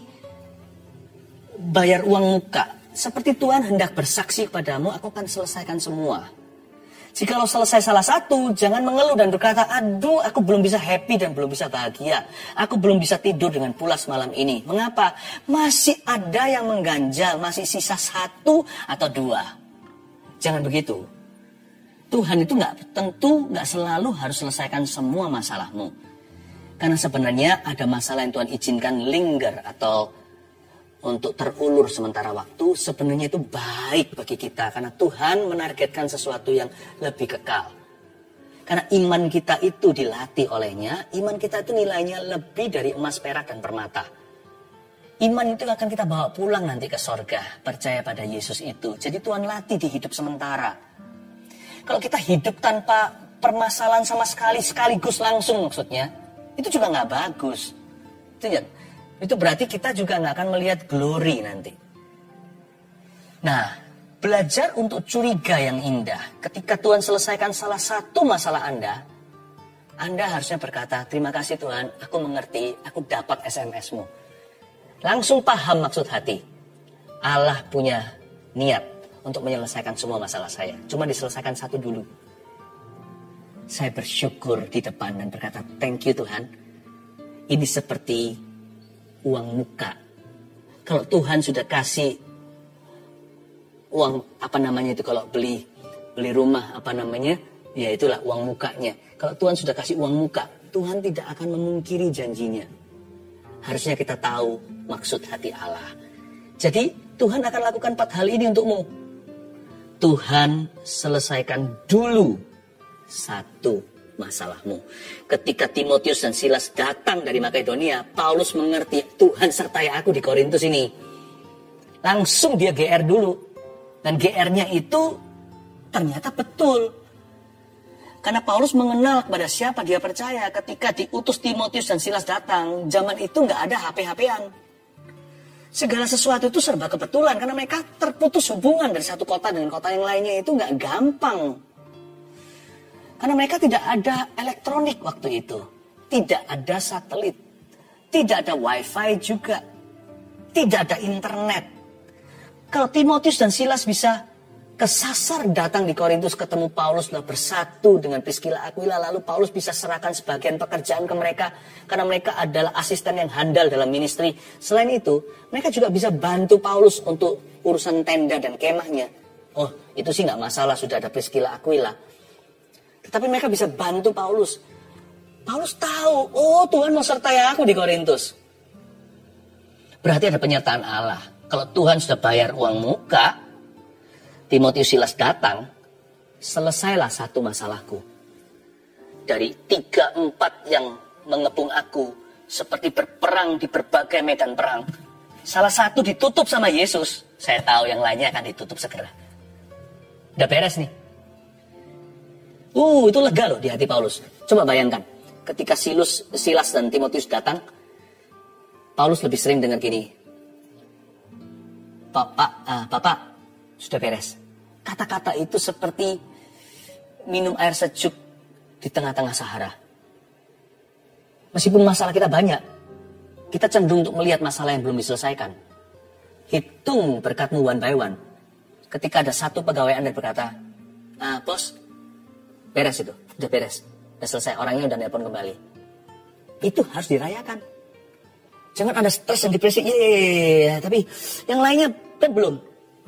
bayar uang muka. Seperti Tuhan hendak bersaksi kepadamu, aku akan selesaikan semua. Jikalau selesai salah satu, jangan mengeluh dan berkata, aduh aku belum bisa happy dan belum bisa bahagia. Aku belum bisa tidur dengan pulas malam ini. Mengapa? Masih ada yang mengganjal, masih sisa 1 atau 2. Jangan begitu. Tuhan itu tentu nggak selalu harus selesaikan semua masalahmu. Karena sebenarnya ada masalah yang Tuhan izinkan linger atau untuk terulur sementara waktu, sebenarnya itu baik bagi kita. Karena Tuhan menargetkan sesuatu yang lebih kekal. Karena iman kita itu dilatih olehnya, iman kita itu nilainya lebih dari emas, perak, dan permata. Iman itu akan kita bawa pulang nanti ke sorga, percaya pada Yesus itu. Jadi Tuhan latih di hidup sementara. Kalau kita hidup tanpa permasalahan sama sekali, sekaligus langsung maksudnya, itu juga nggak bagus. Itu berarti kita juga nggak akan melihat glory nanti. Nah, belajar untuk curiga yang indah. Ketika Tuhan selesaikan salah satu masalah Anda harusnya berkata, terima kasih Tuhan, aku mengerti, aku dapat SMS-mu. Langsung paham maksud hati. Allah punya niat untuk menyelesaikan semua masalah saya. Cuma diselesaikan satu dulu. Saya bersyukur di depan dan berkata, thank you Tuhan. ini seperti uang muka. Kalau Tuhan sudah kasih uang, apa namanya itu kalau beli rumah, apa namanya? Ya itulah uang mukanya. Kalau Tuhan sudah kasih uang muka, Tuhan tidak akan memungkiri janjinya. Harusnya kita tahu maksud hati Allah. Jadi Tuhan akan lakukan 4 hal ini untukmu. Tuhan selesaikan dulu satu masalahmu. Ketika Timotius dan Silas datang dari Makedonia, Paulus mengerti Tuhan sertai aku di Korintus ini. Langsung dia GR dulu. Dan GR-nya itu ternyata betul. Karena Paulus mengenal kepada siapa dia percaya. Ketika diutus Timotius dan Silas datang, zaman itu nggak ada HP-HP-an. Segala sesuatu itu serba kebetulan. Karena mereka terputus hubungan dari satu kota dengan kota yang lainnya itu nggak gampang. Karena mereka tidak ada elektronik waktu itu. Tidak ada satelit. Tidak ada wifi juga. Tidak ada internet. Kalau Timotius dan Silas bisa kesasar datang di Korintus ketemu Paulus, lah bersatu dengan Priscilla Aquila, lalu Paulus bisa serahkan sebagian pekerjaan ke mereka karena mereka adalah asisten yang handal dalam ministry. Selain itu, mereka juga bisa bantu Paulus untuk urusan tenda dan kemahnya. Oh, itu sih nggak masalah, sudah ada Priscilla Aquila. Tetapi mereka bisa bantu Paulus. Paulus tahu, oh Tuhan mau sertai aku di Korintus. Berarti ada penyertaan Allah. Kalau Tuhan sudah bayar uang muka, Timotius Silas datang, selesailah satu masalahku. Dari 3-4 yang mengepung aku, seperti berperang di berbagai medan perang. Salah satu ditutup sama Yesus, saya tahu yang lainnya akan ditutup segera. Udah beres nih. Itu lega loh di hati Paulus. Coba bayangkan, ketika Silas dan Timotius datang, Paulus lebih sering dengar gini, Bapak, sudah beres. Kata-kata itu seperti minum air sejuk di tengah-tengah Sahara. Meskipun masalah kita banyak, kita cenderung untuk melihat masalah yang belum diselesaikan. Hitung berkatmu one by one. Ketika ada satu pegawai Anda berkata, bos, beres itu, udah beres. Udah selesai, orangnya udah nelpon kembali. Itu harus dirayakan. Jangan ada stres dan depresi, tapi yang lainnya kan belum.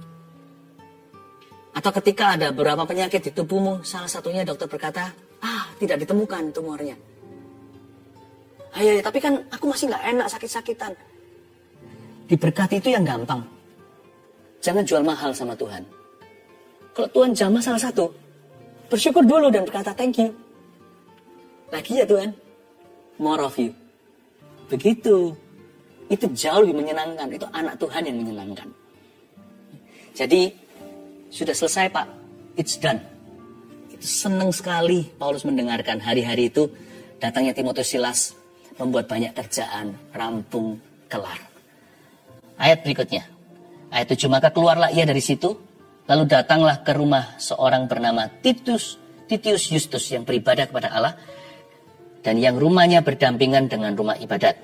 Atau ketika ada beberapa penyakit di tubuhmu, salah satunya dokter berkata, tidak ditemukan tumornya. Tapi kan aku masih gak enak sakit-sakitan. Diberkati itu yang gampang. Jangan jual mahal sama Tuhan. Kalau Tuhan jamah salah satu, bersyukur dulu dan berkata thank you. Lagi ya Tuhan, more of you. Begitu. Itu jauh lebih menyenangkan. Itu anak Tuhan yang menyenangkan. Jadi, sudah selesai Pak. It's done. Itu senang sekali Paulus mendengarkan hari-hari itu. Datangnya Timotius Silas membuat banyak kerjaan. Rampung, kelar. Ayat berikutnya. Ayat 7. Maka keluarlah ia dari situ. Lalu datanglah ke rumah seorang bernama Titius Justus yang beribadah kepada Allah. Dan yang rumahnya berdampingan dengan rumah ibadat.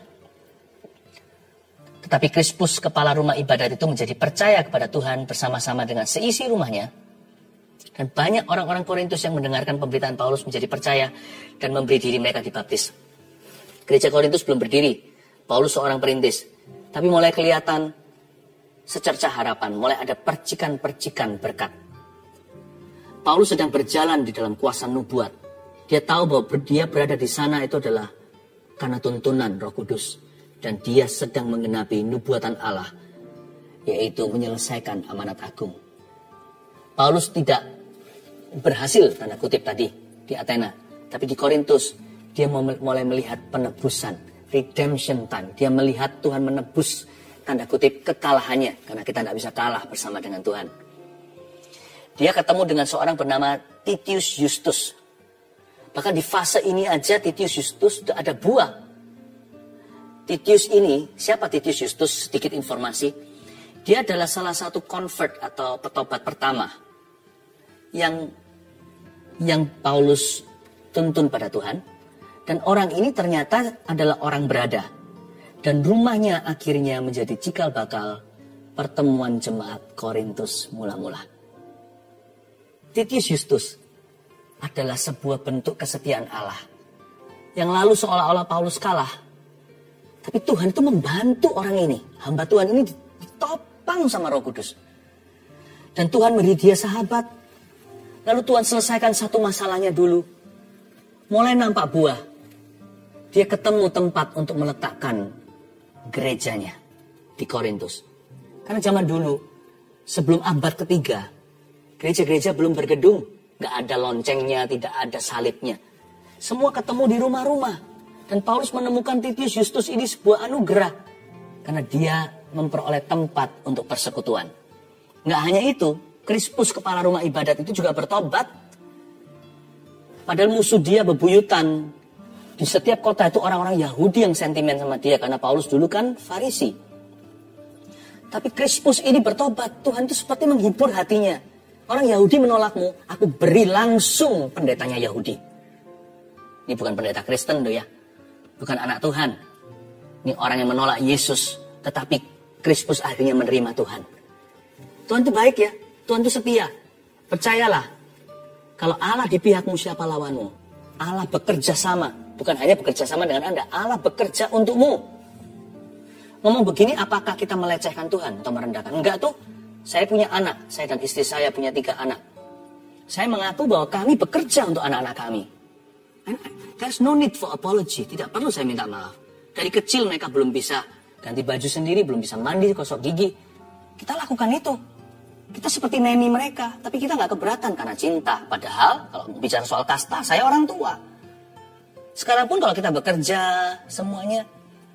Tetapi Krispus, kepala rumah ibadat itu menjadi percaya kepada Tuhan bersama-sama dengan seisi rumahnya. Dan banyak orang-orang Korintus yang mendengarkan pemberitaan Paulus menjadi percaya dan memberi diri mereka dibaptis. Gereja Korintus belum berdiri. Paulus seorang perintis. Tapi mulai kelihatan secercah harapan. Mulai ada percikan-percikan berkat. Paulus sedang berjalan di dalam kuasa nubuat. Dia tahu bahwa dia berada di sana itu adalah karena tuntunan Roh Kudus. Dan dia sedang menggenapi nubuatan Allah, yaitu menyelesaikan amanat agung. Paulus tidak berhasil, tanda kutip tadi, di Athena. Tapi di Korintus, dia mulai melihat penebusan, redemption time. Dia melihat Tuhan menebus, tanda kutip, kekalahannya. Karena kita tidak bisa kalah bersama dengan Tuhan. Dia ketemu dengan seorang bernama Titius Justus. Bahkan di fase ini aja Titius Justus sudah ada buah. Titius ini, siapa Titius Justus? Sedikit informasi. Dia adalah salah satu convert atau petobat pertama yang Paulus tuntun pada Tuhan. Dan orang ini ternyata adalah orang berada. Dan rumahnya akhirnya menjadi cikal bakal pertemuan jemaat Korintus mula-mula. Titius Justus adalah sebuah bentuk kesetiaan Allah. Yang lalu seolah-olah Paulus kalah. Tapi Tuhan itu membantu orang ini. Hamba Tuhan ini ditopang sama Roh Kudus. Dan Tuhan beri dia sahabat. Lalu Tuhan selesaikan satu masalahnya dulu. Mulai nampak buah. Dia ketemu tempat untuk meletakkan gerejanya di Korintus. Karena zaman dulu, sebelum abad ketiga, gereja-gereja belum bergedung. Gak ada loncengnya, tidak ada salibnya. Semua ketemu di rumah-rumah. Dan Paulus menemukan Titius Justus ini sebuah anugerah. Karena dia memperoleh tempat untuk persekutuan. Gak hanya itu, Krispus kepala rumah ibadat itu juga bertobat. Padahal musuh dia bebuyutan. Di setiap kota itu orang-orang Yahudi yang sentimen sama dia. Karena Paulus dulu kan Farisi. Tapi Krispus ini bertobat. Tuhan itu seperti menghibur hatinya. Orang Yahudi menolakmu, aku beri langsung pendetanya Yahudi. Ini bukan pendeta Kristen tuh ya. Bukan anak Tuhan. Ini orang yang menolak Yesus. Tetapi Krispus akhirnya menerima Tuhan. Tuhan itu baik ya. Tuhan itu setia. Percayalah. Kalau Allah di pihakmu, siapa lawanmu? Allah bekerja sama. Bukan hanya bekerja sama dengan Anda. Allah bekerja untukmu. Ngomong begini, apakah kita melecehkan Tuhan atau merendahkan? Enggak tuh. Saya punya anak. Saya dan istri saya punya 3 anak. Saya mengaku bahwa kami bekerja untuk anak-anak kami. And there's no need for apology. Tidak perlu saya minta maaf. Dari kecil mereka belum bisa ganti baju sendiri, belum bisa mandi, gosok gigi. Kita lakukan itu. Kita seperti neni mereka, tapi kita nggak keberatan karena cinta. Padahal kalau bicara soal kasta, saya orang tua. Sekarang pun kalau kita bekerja, semuanya.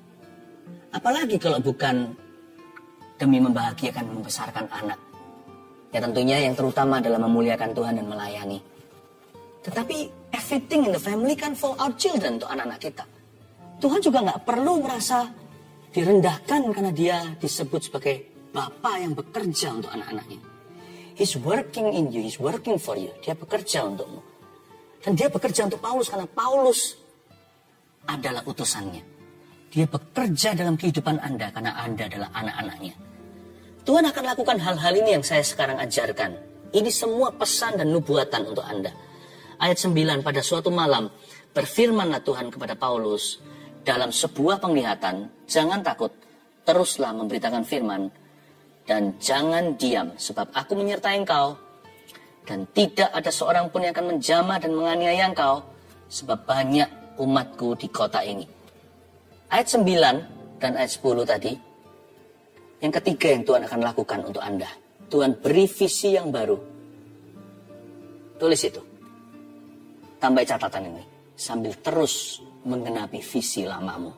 Apalagi kalau bukan demi membahagiakan, membesarkan anak. Ya tentunya yang terutama adalah memuliakan Tuhan dan melayani. Tetapi everything in the family kan for our children, untuk anak-anak kita. Tuhan juga nggak perlu merasa direndahkan karena dia disebut sebagai Bapa yang bekerja untuk anak-anaknya. He's working in you, he's working for you. Dia bekerja untukmu. Dan dia bekerja untuk Paulus karena Paulus adalah utusannya. Dia bekerja dalam kehidupan Anda karena Anda adalah anak-anaknya. Tuhan akan lakukan hal-hal ini yang saya sekarang ajarkan. Ini semua pesan dan nubuatan untuk Anda. Ayat 9, pada suatu malam berfirmanlah Tuhan kepada Paulus dalam sebuah penglihatan, jangan takut, teruslah memberitakan firman dan jangan diam, sebab aku menyertai engkau dan tidak ada seorang pun yang akan menjamah dan menganiaya engkau, sebab banyak umatku di kota ini. Ayat 9 dan ayat 10 tadi, yang ketiga yang Tuhan akan lakukan untuk Anda. Tuhan beri visi yang baru. Tulis itu. Tambah catatan ini. Sambil terus menggenapi visi lamamu.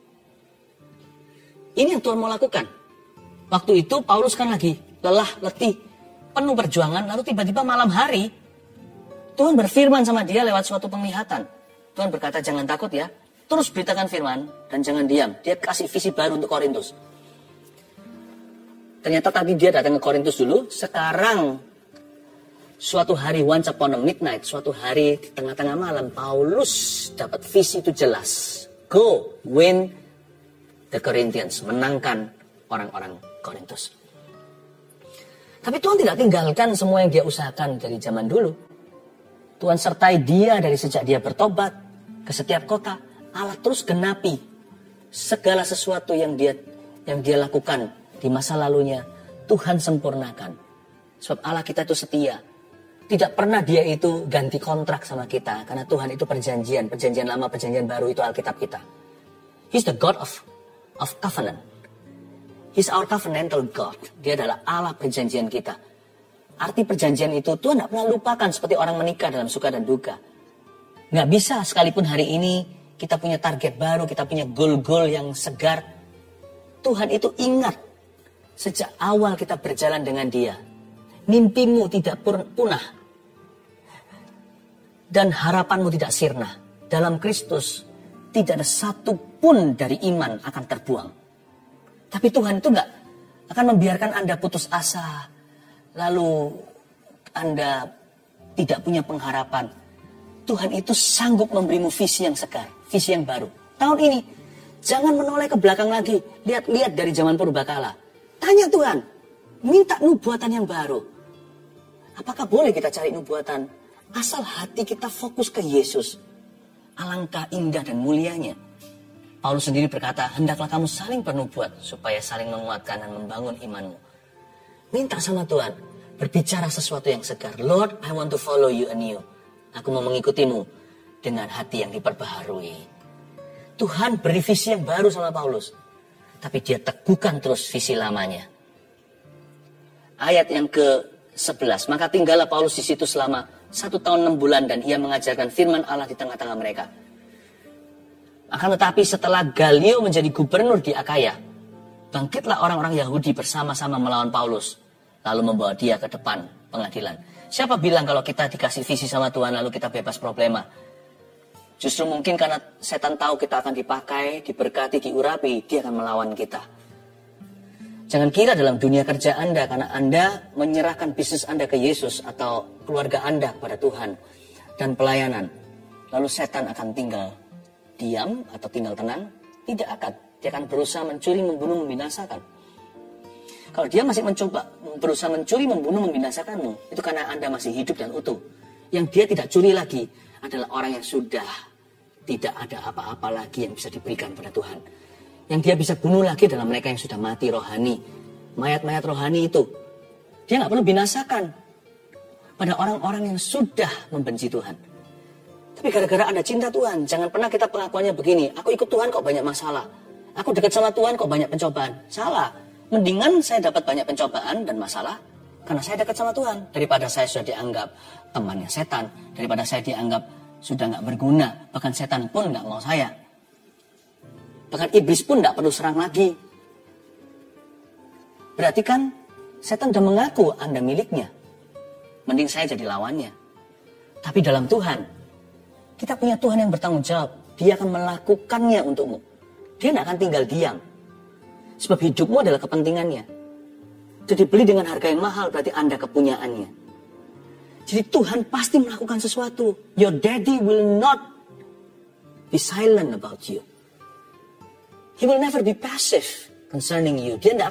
Ini yang Tuhan mau lakukan. Waktu itu Paulus kan lagi lelah, letih, penuh perjuangan. Lalu tiba-tiba malam hari, Tuhan berfirman sama dia lewat suatu penglihatan. Tuhan berkata, jangan takut ya. Terus beritakan firman dan jangan diam. Dia kasih visi baru untuk Korintus. Ternyata tadi dia datang ke Korintus dulu. Sekarang, suatu hari once upon a midnight, suatu hari di tengah-tengah malam, Paulus dapat visi itu jelas. Go, win the Corinthians. Menangkan orang-orang Korintus. Tapi Tuhan tidak tinggalkan semua yang dia usahakan dari zaman dulu. Tuhan sertai dia dari sejak dia bertobat ke setiap kota. Allah terus genapi segala sesuatu yang dia lakukan di masa lalunya. Tuhan sempurnakan. Sebab Allah kita itu setia. Tidak pernah dia itu ganti kontrak sama kita. Karena Tuhan itu perjanjian. Perjanjian lama, perjanjian baru itu Alkitab kita. He's the God of covenant. He's our covenantal God. Dia adalah Allah perjanjian kita. Arti perjanjian itu Tuhan tidak pernah lupakan seperti orang menikah dalam suka dan duka. Nggak bisa sekalipun hari ini kita punya target baru, kita punya goal-goal yang segar. Tuhan itu ingat sejak awal kita berjalan dengan dia. Mimpimu tidak punah. Dan harapanmu tidak sirna. Dalam Kristus tidak ada satu pun dari iman akan terbuang. Tapi Tuhan itu nggak akan membiarkan Anda putus asa. Lalu Anda tidak punya pengharapan. Tuhan itu sanggup memberimu visi yang segar. Visi yang baru. Tahun ini, jangan menoleh ke belakang lagi. Lihat dari zaman purbakala. Tanya Tuhan. Minta nubuatan yang baru. Apakah boleh kita cari nubuatan? Asal hati kita fokus ke Yesus. Alangkah indah dan mulianya. Paulus sendiri berkata, hendaklah kamu saling bernubuat supaya saling menguatkan dan membangun imanmu. Minta sama Tuhan, berbicara sesuatu yang segar. Lord, I want to follow you anew. Aku mau mengikutimu dengan hati yang diperbaharui. Tuhan beri visi yang baru sama Paulus, tapi dia teguhkan terus visi lamanya. Ayat yang ke-11, maka tinggallah Paulus di situ selama 1 tahun 6 bulan dan ia mengajarkan firman Allah di tengah-tengah mereka. Akan tetapi setelah Galio menjadi gubernur di Akaya, bangkitlah orang-orang Yahudi bersama-sama melawan Paulus, lalu membawa dia ke depan pengadilan. Siapa bilang kalau kita dikasih visi sama Tuhan lalu kita bebas problema? Justru mungkin karena setan tahu kita akan dipakai, diberkati, diurapi, dia akan melawan kita. Jangan kira dalam dunia kerja Anda, karena Anda menyerahkan bisnis Anda ke Yesus atau keluarga Anda kepada Tuhan dan pelayanan, lalu setan akan tinggal diam atau tinggal tenang. Tidak akan. Dia akan berusaha mencuri, membunuh, membinasakan. Kalau dia masih berusaha mencuri, membunuh, membinasakanmu, itu karena Anda masih hidup dan utuh. Yang dia tidak curi lagi adalah orang yang sudah tidak ada apa-apa lagi yang bisa diberikan pada Tuhan. Yang dia bisa bunuh lagi adalah mereka yang sudah mati rohani. Mayat-mayat rohani itu, dia nggak perlu binasakan pada orang-orang yang sudah membenci Tuhan. Tapi gara-gara Anda cinta Tuhan, jangan pernah kita pengakuannya begini, aku ikut Tuhan kok banyak masalah. Aku dekat sama Tuhan kok banyak pencobaan. Salah. Mendingan saya dapat banyak pencobaan dan masalah karena saya dekat sama Tuhan, daripada saya sudah dianggap temannya setan, daripada saya dianggap sudah nggak berguna, bahkan setan pun nggak mau saya. Bahkan iblis pun nggak perlu serang lagi. Berarti kan setan sudah mengaku Anda miliknya. Mending saya jadi lawannya. Tapi dalam Tuhan, kita punya Tuhan yang bertanggung jawab. Dia akan melakukannya untukmu. Dia tidak akan tinggal diam. Sebab hidupmu adalah kepentingannya. Itu dibeli dengan harga yang mahal, berarti Anda kepunyaannya. Jadi Tuhan pasti melakukan sesuatu. Your daddy will not be silent about you. He will never be passive concerning you. Dia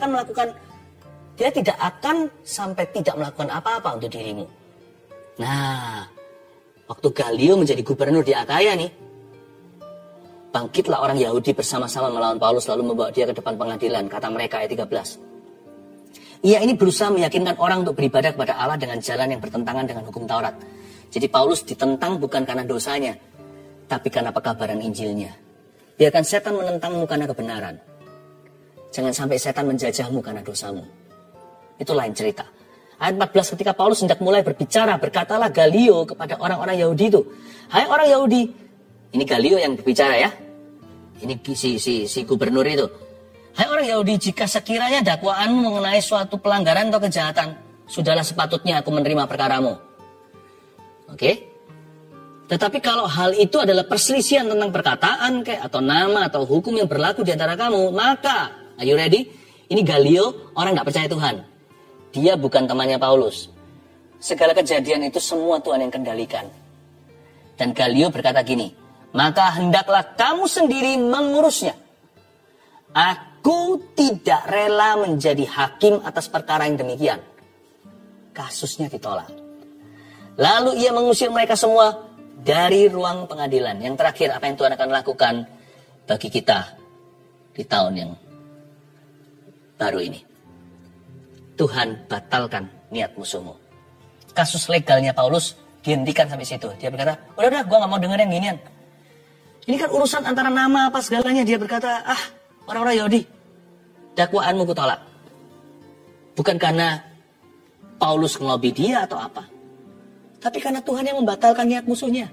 tidak akan sampai tidak melakukan apa-apa untuk dirimu. Nah, waktu Galio menjadi gubernur di Akaya nih, bangkitlah orang Yahudi bersama-sama melawan Paulus lalu membawa dia ke depan pengadilan. Kata mereka ayat 13. Ia ini berusaha meyakinkan orang untuk beribadah kepada Allah dengan jalan yang bertentangan dengan hukum Taurat. Jadi Paulus ditentang bukan karena dosanya, tapi karena pekabaran Injilnya. Biarkan setan menentangmu karena kebenaran. Jangan sampai setan menjajahmu karena dosamu. Itu lain cerita. Ayat 14, ketika Paulus hendak mulai berbicara, berkatalah Galio kepada orang-orang Yahudi itu, hai orang Yahudi, ini Galio yang berbicara ya, ini si gubernur itu. Hai orang Yahudi, jika sekiranya dakwaanmu mengenai suatu pelanggaran atau kejahatan, sudahlah sepatutnya aku menerima perkaramu. Oke? Tetapi kalau hal itu adalah perselisihan tentang perkataan atau nama atau hukum yang berlaku di antara kamu, maka, are you ready? Ini Galio, orang tidak percaya Tuhan. Dia bukan temannya Paulus. Segala kejadian itu semua Tuhan yang kendalikan. Dan Galio berkata gini, maka hendaklah kamu sendiri mengurusnya. Aku tidak rela menjadi hakim atas perkara yang demikian. Kasusnya ditolak. Lalu ia mengusir mereka semua dari ruang pengadilan. Yang terakhir, apa yang Tuhan akan lakukan bagi kita di tahun yang baru ini. Tuhan batalkan niat musuhmu. Kasus legalnya Paulus dihentikan sampai situ. Dia berkata, udah, gue gak mau denger yang ginian. Ini kan urusan antara nama apa segalanya. Dia berkata, orang-orang Yahudi, dakwaanmu kutolak. Bukan karena Paulus ngelobi dia atau apa. Tapi karena Tuhan yang membatalkan niat musuhnya.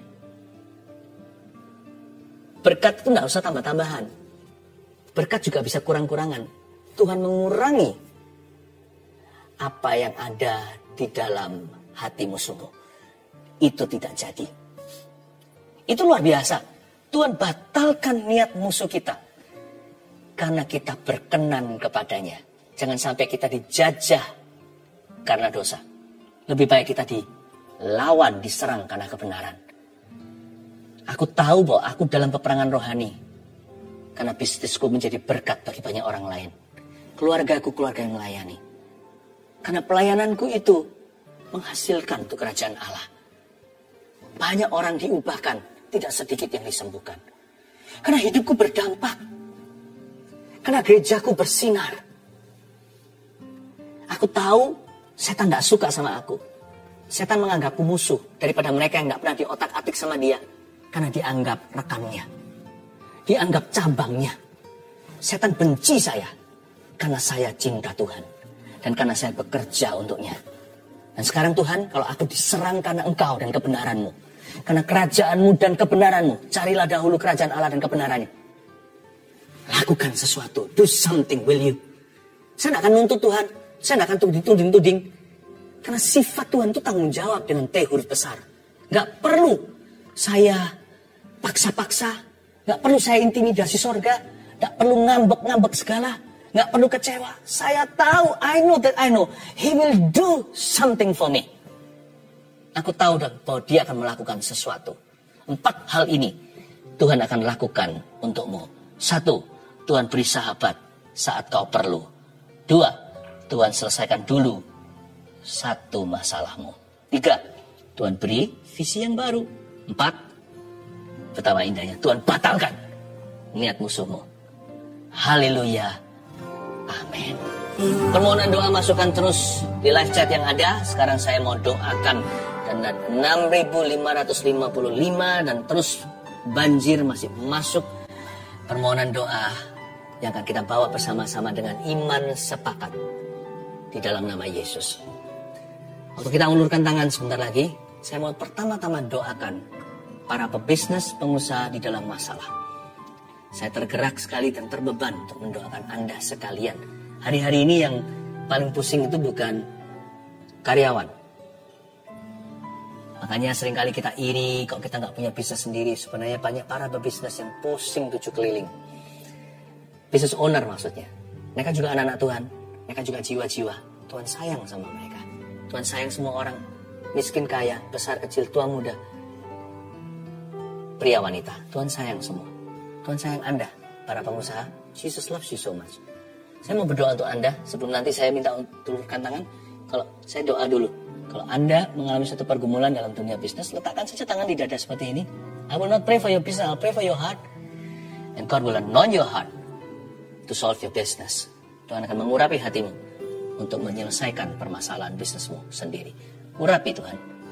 Berkat itu gak usah tambah-tambahan. Berkat juga bisa kurang-kurangan. Tuhan mengurangi apa yang ada di dalam hati musuhmu. Itu tidak jadi. Itu luar biasa. Tuhan batalkan niat musuh kita. Karena kita berkenan kepadanya. Jangan sampai kita dijajah karena dosa. Lebih baik kita dilawan, diserang karena kebenaran. Aku tahu bahwa aku dalam peperangan rohani. Karena bisnisku menjadi berkat bagi banyak orang lain. Keluargaku keluarga yang melayani. Karena pelayananku itu menghasilkan untuk kerajaan Allah. Banyak orang diubahkan, tidak sedikit yang disembuhkan. Karena hidupku berdampak. Karena gerejaku bersinar. Aku tahu setan tidak suka sama aku. Setan menganggapku musuh daripada mereka yang tidak pernah diotak-atik sama dia. Karena dianggap rekannya. Dianggap cabangnya. Setan benci saya. Karena saya cinta Tuhan. Dan karena saya bekerja untuknya. Dan sekarang Tuhan, kalau aku diserang karena Engkau dan kebenaran-Mu. Karena kerajaan-Mu dan kebenaran-Mu. Carilah dahulu kerajaan Allah dan kebenarannya. Lakukan sesuatu. Do something, will you? Saya tidak akan nuntut Tuhan. Saya tidak akan dituding-tuding. Karena sifat Tuhan itu tanggung jawab dengan T huruf besar. Gak perlu saya paksa-paksa. Gak perlu saya intimidasi sorga. Gak perlu ngambek-ngambek segala. Gak perlu kecewa. Saya tahu, I know. He will do something for me. Aku tahu bahwa dia akan melakukan sesuatu. 4 hal ini Tuhan akan lakukan untukmu. 1, Tuhan beri sahabat saat kau perlu. 2, Tuhan selesaikan dulu 1 masalahmu. 3, Tuhan beri visi yang baru. 4, betapa indahnya, Tuhan batalkan niat musuhmu. Haleluya. Amin. Permohonan doa masukkan terus di live chat yang ada. Sekarang saya mau doakan. Dan 6.555 dan terus banjir masih masuk. Permohonan doa yang akan kita bawa bersama-sama dengan iman sepakat di dalam nama Yesus. Waktu kita ulurkan tangan sebentar lagi, saya mau pertama-tama doakan para pebisnis, pengusaha di dalam masalah. Saya tergerak sekali dan terbeban untuk mendoakan Anda sekalian. Hari-hari ini yang paling pusing itu bukan karyawan. Makanya seringkali kita iri kalau kita nggak punya bisnis sendiri. Sebenarnya banyak para pebisnis yang pusing 7 keliling. Business owner maksudnya. Mereka juga anak-anak Tuhan. Mereka juga jiwa-jiwa. Tuhan sayang sama mereka. Tuhan sayang semua orang. Miskin, kaya, besar, kecil, tua, muda. Pria, wanita. Tuhan sayang semua. Tuhan sayang Anda, para pengusaha. Jesus loves you so much. Saya mau berdoa untuk Anda. Sebelum nanti saya minta ulurkan tangan. Kalau saya doa dulu. Kalau Anda mengalami satu pergumulan dalam dunia bisnis, letakkan saja tangan di dada seperti ini. I will not pray for your business, I'll pray for your heart. And God will anoint your heart to solve your business. Tuhan akan mengurapi hatimu untuk menyelesaikan permasalahan bisnismu sendiri. Urapi Tuhan.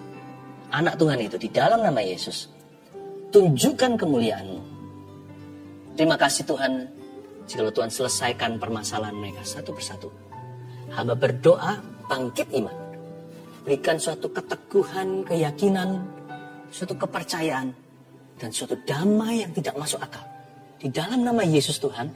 Anak Tuhan itu di dalam nama Yesus. Tunjukkan kemuliaan-Mu. Terima kasih Tuhan, jika Tuhan selesaikan permasalahan mereka satu persatu. Hamba berdoa, bangkit iman. Berikan suatu keteguhan, keyakinan, suatu kepercayaan, dan suatu damai yang tidak masuk akal. Di dalam nama Yesus Tuhan,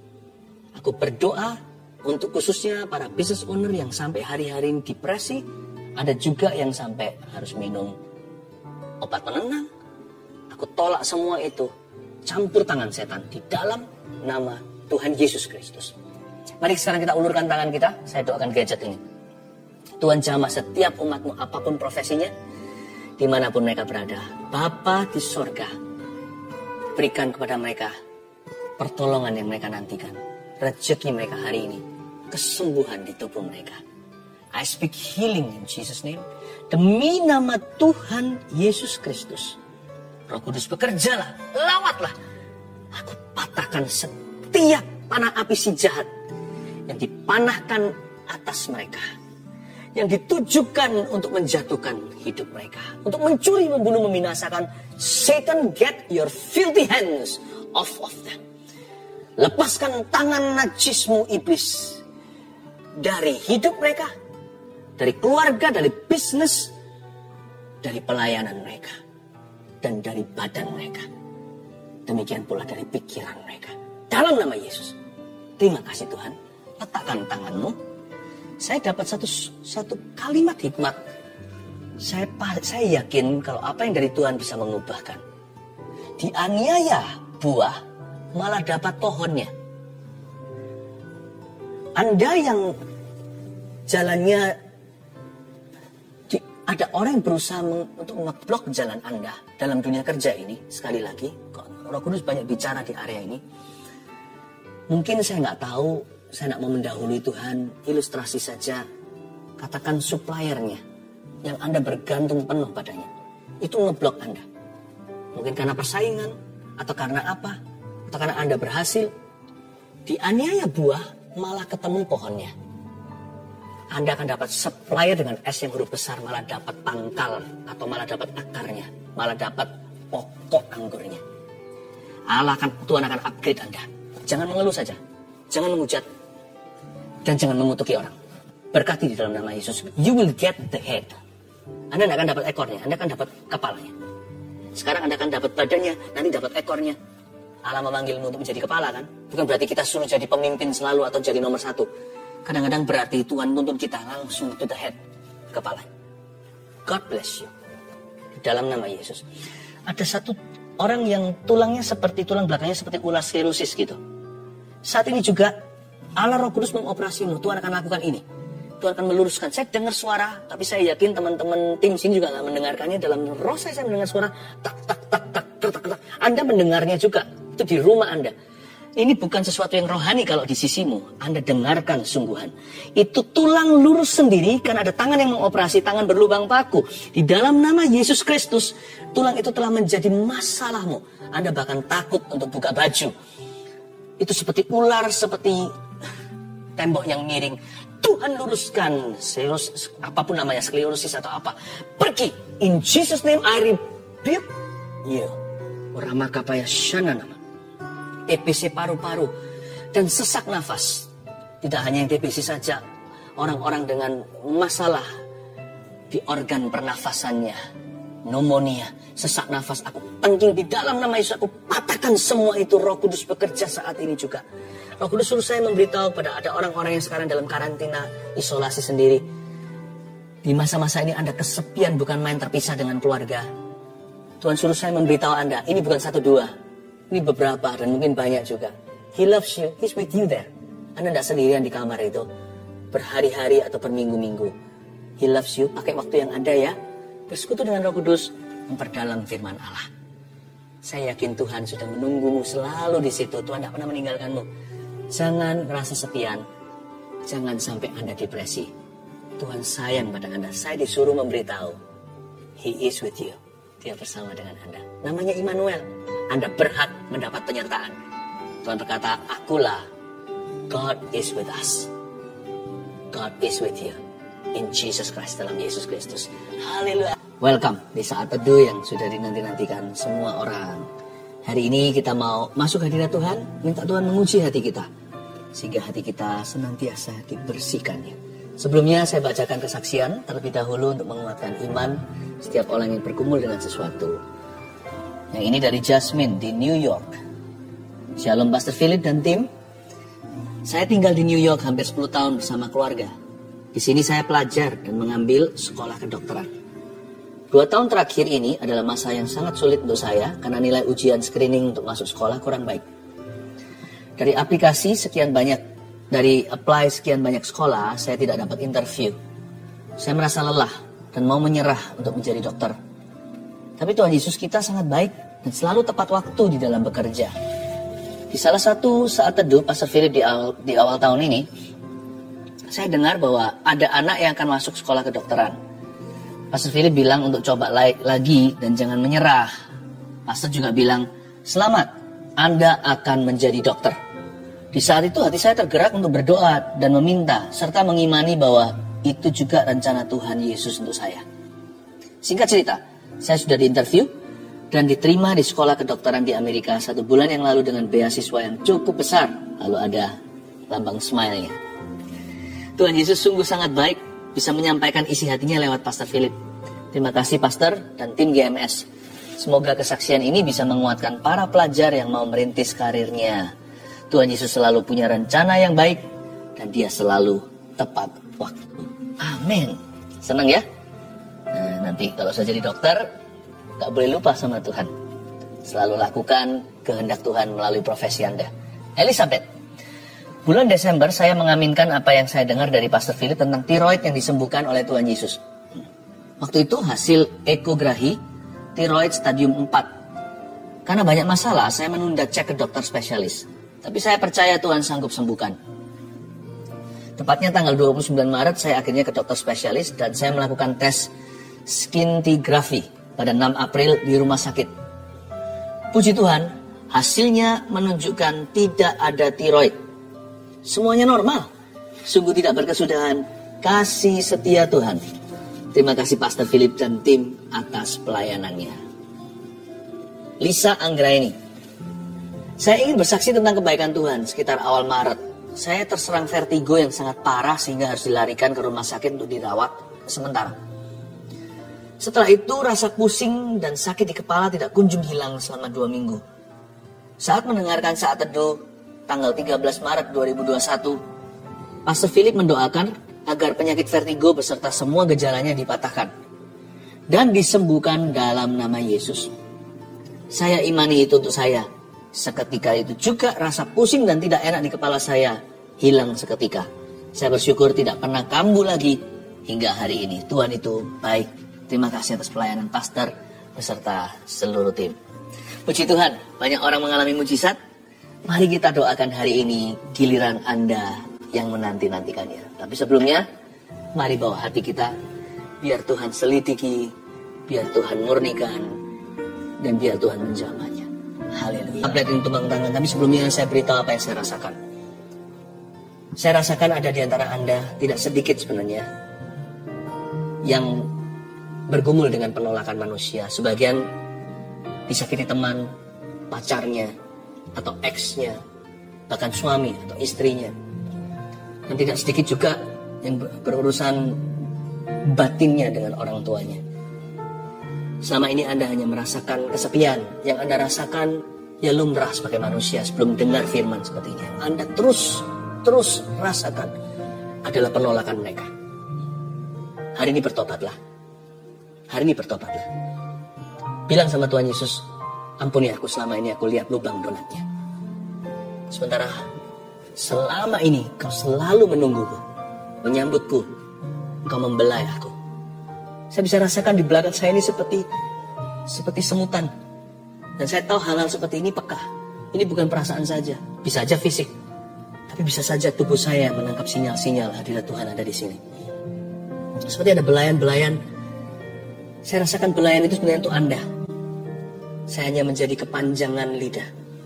aku berdoa untuk khususnya para business owner yang sampai hari-hari ini depresi. Ada juga yang sampai harus minum obat penenang. Aku tolak semua itu. Campur tangan setan di dalam nama Tuhan Yesus Kristus. Mari sekarang kita ulurkan tangan kita. Saya doakan gadget ini. Tuhan jamah setiap umat-Mu apapun profesinya, dimanapun mereka berada. Bapa di sorga, berikan kepada mereka pertolongan yang mereka nantikan. Rezeki mereka hari ini. Kesembuhan di tubuh mereka. I speak healing in Jesus' name. Demi nama Tuhan Yesus Kristus. Roh Kudus bekerjalah, lawatlah. Aku patahkan setiap panah api si jahat yang dipanahkan atas mereka. Yang ditujukan untuk menjatuhkan hidup mereka. Untuk mencuri, membunuh, membinasakan. Satan, get your filthy hands off of them. Lepaskan tangan najismu iblis dari hidup mereka. Dari keluarga, dari bisnis, dari pelayanan mereka. Dan dari badan mereka. Demikian pula dari pikiran mereka. Dalam nama Yesus. Terima kasih Tuhan. Letakkan tanganmu. Saya dapat satu kalimat hikmat. Saya yakin kalau apa yang dari Tuhan bisa mengubahkan. Dianiaya buah, malah dapat pohonnya. Anda yang jalannya ada orang yang berusaha untuk ngeblok jalan Anda dalam dunia kerja ini. Sekali lagi, Roh Kudus banyak bicara di area ini. Mungkin saya nggak tahu, saya nggak mau mendahului Tuhan. Ilustrasi saja, katakan suppliernya yang Anda bergantung penuh padanya. Itu ngeblok Anda. Mungkin karena persaingan atau karena apa. atau karena Anda berhasil dianiaya buah, malah ketemu pohonnya. Anda akan dapat supplier dengan S yang huruf besar, malah dapat pangkal, atau malah dapat akarnya, malah dapat pokok anggurnya. Tuhan akan upgrade Anda. Jangan mengeluh saja, jangan menghujat, dan jangan mengutuki orang. Berkati di dalam nama Yesus. You will get the head. Anda tidak akan dapat ekornya, Anda akan dapat kepalanya. Sekarang Anda akan dapat badannya, nanti dapat ekornya. Allah memanggilmu untuk menjadi kepala kan? Bukan berarti kita suruh jadi pemimpin selalu atau jadi nomor satu. Kadang-kadang berarti Tuhan tuntun kita langsung to the head, kepala. God bless you. Di dalam nama Yesus. Ada satu orang yang tulangnya seperti tulang belakangnya seperti ulas sklerosis gitu. Saat ini juga Allah Roh Kudus mengoperasimu. Tuhan akan lakukan ini. Tuhan akan meluruskan. Saya dengar suara, tapi saya yakin teman-teman tim sini juga akan mendengarkannya. Dalam roh saya mendengar suara tak tak tak tak tak tak tak. Anda mendengarnya juga. Itu di rumah Anda. Ini bukan sesuatu yang rohani kalau di sisimu. Anda dengarkan sungguhan. Itu tulang lurus sendiri karena ada tangan yang mengoperasi, tangan berlubang paku. Di dalam nama Yesus Kristus, tulang itu telah menjadi masalahmu. Anda bahkan takut untuk buka baju. Itu seperti ular, seperti tembok yang miring. Tuhan luruskan, apapun namanya, sklerosis atau apa. Pergi. In Jesus name I rebuke you. Ramakapaya shananama. TBC paru-paru dan sesak nafas. Tidak hanya yang TBC saja. Orang-orang dengan masalah di organ pernafasannya. Pneumonia, sesak nafas. Aku penting di dalam nama Yesus. Aku patahkan semua itu. Roh Kudus bekerja saat ini juga. Roh Kudus suruh saya memberitahu pada ada orang-orang yang sekarang dalam karantina, isolasi sendiri. Di masa-masa ini Anda kesepian, bukan main terpisah dengan keluarga. Tuhan suruh saya memberitahu Anda, ini bukan satu dua. Ini beberapa dan mungkin banyak juga. He loves you, He's with you there. Anda tidak sendirian di kamar itu. Berhari-hari atau berminggu-minggu. He loves you, pakai waktu yang ada ya. Bersekutu dengan Roh Kudus, memperdalam firman Allah. Saya yakin Tuhan sudah menunggumu selalu di situ. Tuhan tidak pernah meninggalkanmu. Jangan rasa sepian. Jangan sampai Anda depresi. Tuhan sayang pada Anda. Saya disuruh memberitahu. He is with you. Dia bersama dengan Anda. Namanya Immanuel. Anda berhak mendapat penyertaan. Tuhan berkata, akulah. God is with us. God is with you. In Jesus Christ, dalam Yesus Kristus. Haleluya. Welcome di saat teduh yang sudah dinanti-nantikan semua orang. Hari ini kita mau masuk hadirat Tuhan. Minta Tuhan menguji hati kita. Sehingga hati kita senantiasa dibersihkannya. Sebelumnya saya bacakan kesaksian terlebih dahulu untuk menguatkan iman setiap orang yang bergumul dengan sesuatu. Yang ini dari Jasmine di New York. Shalom Pastor Philip dan tim. Saya tinggal di New York hampir 10 tahun bersama keluarga. Di sini saya pelajar dan mengambil sekolah kedokteran. 2 tahun terakhir ini adalah masa yang sangat sulit untuk saya karena nilai ujian screening untuk masuk sekolah kurang baik. Dari aplikasi sekian banyak, dari apply sekian banyak sekolah, saya tidak dapat interview. Saya merasa lelah dan mau menyerah untuk menjadi dokter. Tapi Tuhan Yesus kita sangat baik dan selalu tepat waktu di dalam bekerja. Di salah satu saat teduh Pastor Philip di awal tahun ini, saya dengar bahwa ada anak yang akan masuk sekolah kedokteran. Pastor Philip bilang untuk coba lagi dan jangan menyerah. Pastor juga bilang, selamat, Anda akan menjadi dokter. Di saat itu hati saya tergerak untuk berdoa dan meminta, serta mengimani bahwa itu juga rencana Tuhan Yesus untuk saya. Singkat cerita, saya sudah diinterview dan diterima di sekolah kedokteran di Amerika 1 bulan yang lalu dengan beasiswa yang cukup besar. Lalu ada lambang smile-nya. Tuhan Yesus sungguh sangat baik, bisa menyampaikan isi hatinya lewat Pastor Philip. Terima kasih Pastor dan tim GMS. Semoga kesaksian ini bisa menguatkan para pelajar yang mau merintis karirnya. Tuhan Yesus selalu punya rencana yang baik dan Dia selalu tepat waktu. Amin. Senang ya? Nah, nanti kalau saya jadi dokter, gak boleh lupa sama Tuhan. Selalu lakukan kehendak Tuhan melalui profesi Anda. Elizabeth. Bulan Desember saya mengaminkan apa yang saya dengar dari Pastor Philip tentang tiroid yang disembuhkan oleh Tuhan Yesus. Waktu itu hasil ekografi tiroid stadium 4. Karena banyak masalah, saya menunda cek ke dokter spesialis. Tapi saya percaya Tuhan sanggup sembuhkan. Tepatnya tanggal 29 Maret saya akhirnya ke dokter spesialis dan saya melakukan tes scintigraphy pada 6 April di rumah sakit. Puji Tuhan, Hasilnya menunjukkan tidak ada tiroid. Semuanya normal. Sungguh tidak berkesudahan. Kasih setia Tuhan. Terima kasih Pastor Philip dan tim atas pelayanannya. Lisa Anggraini. Saya ingin bersaksi tentang kebaikan Tuhan. Sekitar awal Maret, saya terserang vertigo yang sangat parah sehingga harus dilarikan ke rumah sakit untuk dirawat sementara. Setelah itu rasa pusing dan sakit di kepala tidak kunjung hilang selama 2 minggu. Saat mendengarkan Saat Teduh tanggal 13 Maret 2021, Pastor Philip mendoakan agar penyakit vertigo beserta semua gejalanya dipatahkan dan disembuhkan dalam nama Yesus. Saya imani itu untuk saya. Seketika itu juga rasa pusing dan tidak enak di kepala saya hilang seketika. Saya bersyukur tidak pernah kambuh lagi hingga hari ini. Tuhan itu baik. Terima kasih atas pelayanan pastor beserta seluruh tim. Puji Tuhan, banyak orang mengalami mujizat. Mari kita doakan hari ini giliran Anda yang menanti-nantikannya. Tapi sebelumnya, mari bawa hati kita, biar Tuhan selidiki, biar Tuhan murnikan, dan biar Tuhan menjamahnya. Haleluya. Update ini tumbang tangan, tapi sebelumnya saya beritahu apa yang saya rasakan. Saya rasakan ada di antara Anda, tidak sedikit sebenarnya, yang bergumul dengan penolakan manusia. Sebagian disakiti teman, pacarnya, atau ex-nya, bahkan suami atau istrinya. Dan tidak sedikit juga yang berurusan batinnya dengan orang tuanya. Selama ini Anda hanya merasakan kesepian. Yang Anda rasakan ya lumrah sebagai manusia sebelum dengar firman seperti ini. Anda terus rasakan adalah penolakan mereka. Hari ini bertobatlah. Hari ini bertobatlah. Bilang sama Tuhan Yesus, ampuni aku, selama ini aku lihat lubang donatnya. Sementara selama ini kau selalu menungguku, menyambutku, kau membelai aku. Saya bisa rasakan di belakang saya ini seperti semutan. Dan saya tahu hal-hal seperti ini peka. Ini bukan perasaan saja, bisa saja fisik. Tapi bisa saja tubuh saya menangkap sinyal-sinyal hadirat Tuhan ada di sini. Seperti ada belayan-belayan. Saya rasakan belayan itu sebenarnya untuk Anda. Saya hanya menjadi kepanjangan lidah.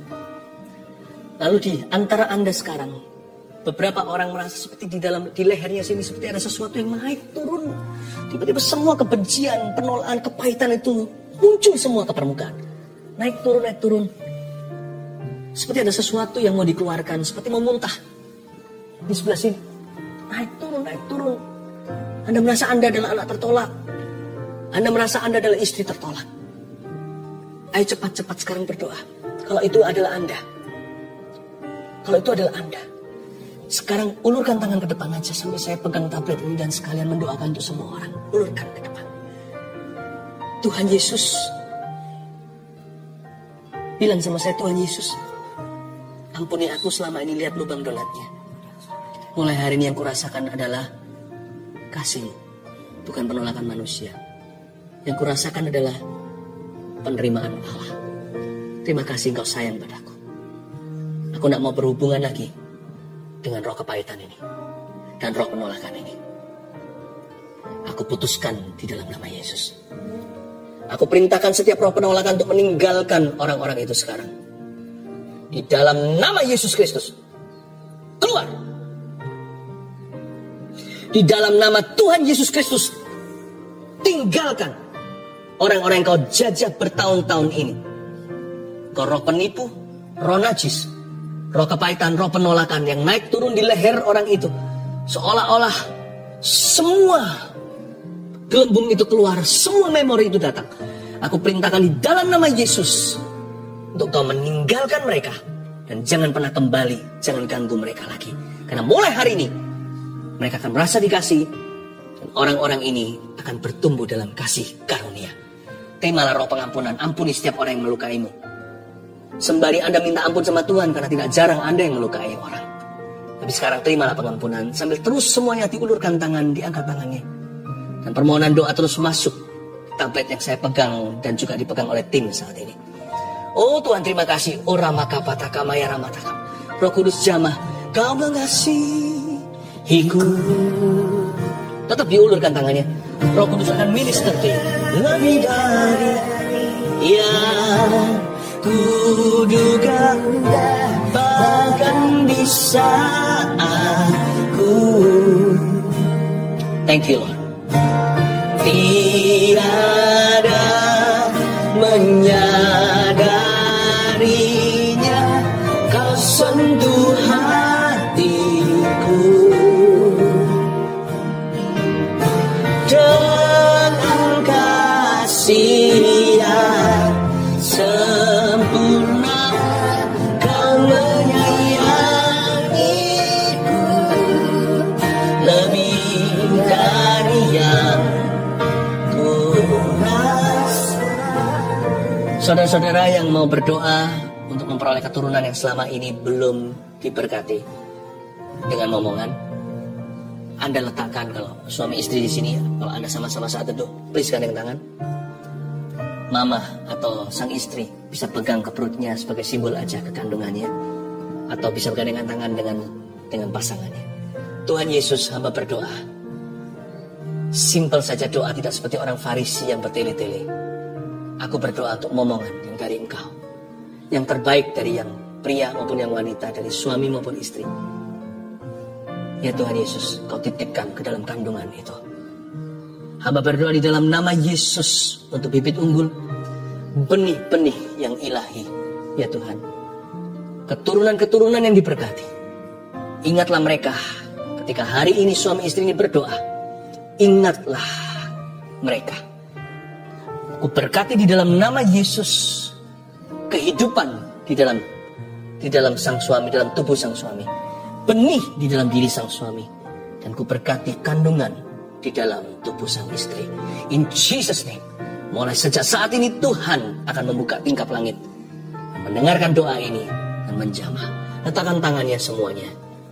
Lalu di antara Anda sekarang, beberapa orang merasa seperti di lehernya sini seperti ada sesuatu yang naik turun. Tiba-tiba semua kebencian, penolakan, kepahitan itu muncul semua ke permukaan. Naik turun. Seperti ada sesuatu yang mau dikeluarkan, seperti mau muntah. Di sebelah sini, naik turun. Anda merasa Anda adalah anak tertolak. Anda merasa Anda adalah istri tertolak. Ayo cepat-cepat sekarang berdoa. Kalau itu adalah Anda. Sekarang ulurkan tangan ke depan aja sambil saya pegang tablet ini dan sekalian mendoakan untuk semua orang. Ulurkan ke depan. Tuhan Yesus. Bilang sama saya, Tuhan Yesus, ampuni aku selama ini lihat lubang donatnya. Mulai hari ini yang kurasakan adalah kasih, bukan penolakan manusia. Yang kurasakan adalah penerimaan Allah. Terima kasih Engkau sayang padaku. Aku tidak mau berhubungan lagi dengan roh kepahitan ini dan roh penolakan ini. Aku putuskan di dalam nama Yesus. Aku perintahkan setiap roh penolakan untuk meninggalkan orang-orang itu sekarang. Di dalam nama Yesus Kristus. Keluar. Di dalam nama Tuhan Yesus Kristus. Tinggalkan orang-orang yang kau jajah bertahun-tahun ini. Kau roh penipu, roh najis, roh kepahitan, roh penolakan yang naik turun di leher orang itu. Seolah-olah semua gelembung itu keluar, semua memori itu datang. Aku perintahkan di dalam nama Yesus untuk kau meninggalkan mereka. Dan jangan pernah kembali, jangan ganggu mereka lagi. Karena mulai hari ini mereka akan merasa dikasih. Dan orang-orang ini akan bertumbuh dalam kasih karunia. Terimalah roh pengampunan, ampuni setiap orang yang melukaimu. Sembari Anda minta ampun sama Tuhan, karena tidak jarang Anda yang melukai orang. Tapi sekarang terimalah pengampunan, sambil terus semuanya diulurkan tangan, diangkat tangannya. Dan permohonan doa terus masuk tablet yang saya pegang dan juga dipegang oleh tim saat ini. Oh Tuhan, terima kasih. Oh Ramakapataka Maya Ramataka. Roh Kudus jamah, kau mengasihiku. Tetap diulurkan tangannya. Roh Kudus akan minister to you. Lebih dari yang Kuduga bahkan di saatku. Thank you, Lord. Tiada menyadarinya, kau sentuh hatiku dengan kasih yang sempurna. Kau menyayangiku lebih dari yang ku rasa. Saudara-saudara yang mau berdoa untuk memperoleh keturunan yang selama ini belum diberkati dengan momongan, Anda letakkan, kalau suami istri di sini, kalau Anda sama-sama saat teduh, please gandeng tangan. Mama atau sang istri bisa pegang ke perutnya sebagai simbol aja kekandungannya, atau bisa bergandengan tangan dengan pasangannya. Tuhan Yesus, hamba berdoa. Simpel saja doa, tidak seperti orang Farisi yang bertele-tele. Aku berdoa untuk momongan yang dari Engkau, yang terbaik dari yang pria maupun yang wanita, dari suami maupun istri. Ya Tuhan Yesus, Kau titipkan ke dalam kandungan itu. Hamba berdoa di dalam nama Yesus untuk bibit unggul, benih-benih yang ilahi. Ya Tuhan, keturunan-keturunan yang diberkati. Ingatlah mereka ketika hari ini suami istri ini berdoa. Ingatlah mereka. Ku berkati di dalam nama Yesus kehidupan di dalam sang suami, dalam tubuh sang suami. Benih di dalam diri sang suami. Dan ku berkati kandungan di dalam tubuh sang istri. In Jesus name. Mulai sejak saat ini Tuhan akan membuka tingkap langit, mendengarkan doa ini dan menjamah. Letakkan tangannya semuanya.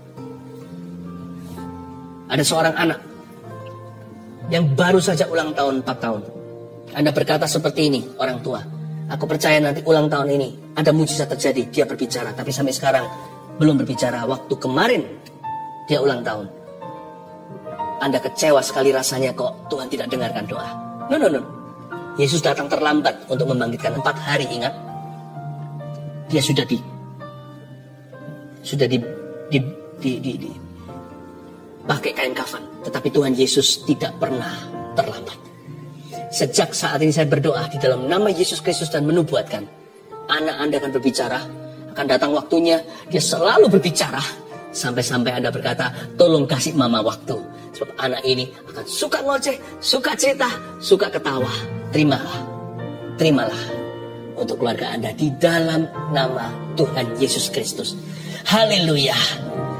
Ada seorang anak yang baru saja ulang tahun 4 tahun. Anda berkata seperti ini, orang tua. Aku percaya nanti ulang tahun ini ada mujizat terjadi. Dia berbicara, tapi sampai sekarang belum berbicara. Waktu kemarin dia ulang tahun, Anda kecewa sekali rasanya kok Tuhan tidak dengarkan doa. No. Yesus datang terlambat untuk membangkitkan 4 hari, ingat. Dia sudah pakai kain kafan, tetapi Tuhan Yesus tidak pernah terlambat. Sejak saat ini saya berdoa di dalam nama Yesus Kristus dan menubuatkan, anak Anda akan berbicara, akan datang waktunya, dia selalu berbicara. Sampai-sampai Anda berkata, tolong kasih mama waktu. Sebab anak ini akan suka ngoceh, suka cerita, suka ketawa. Terimalah untuk keluarga Anda di dalam nama Tuhan Yesus Kristus. Haleluya.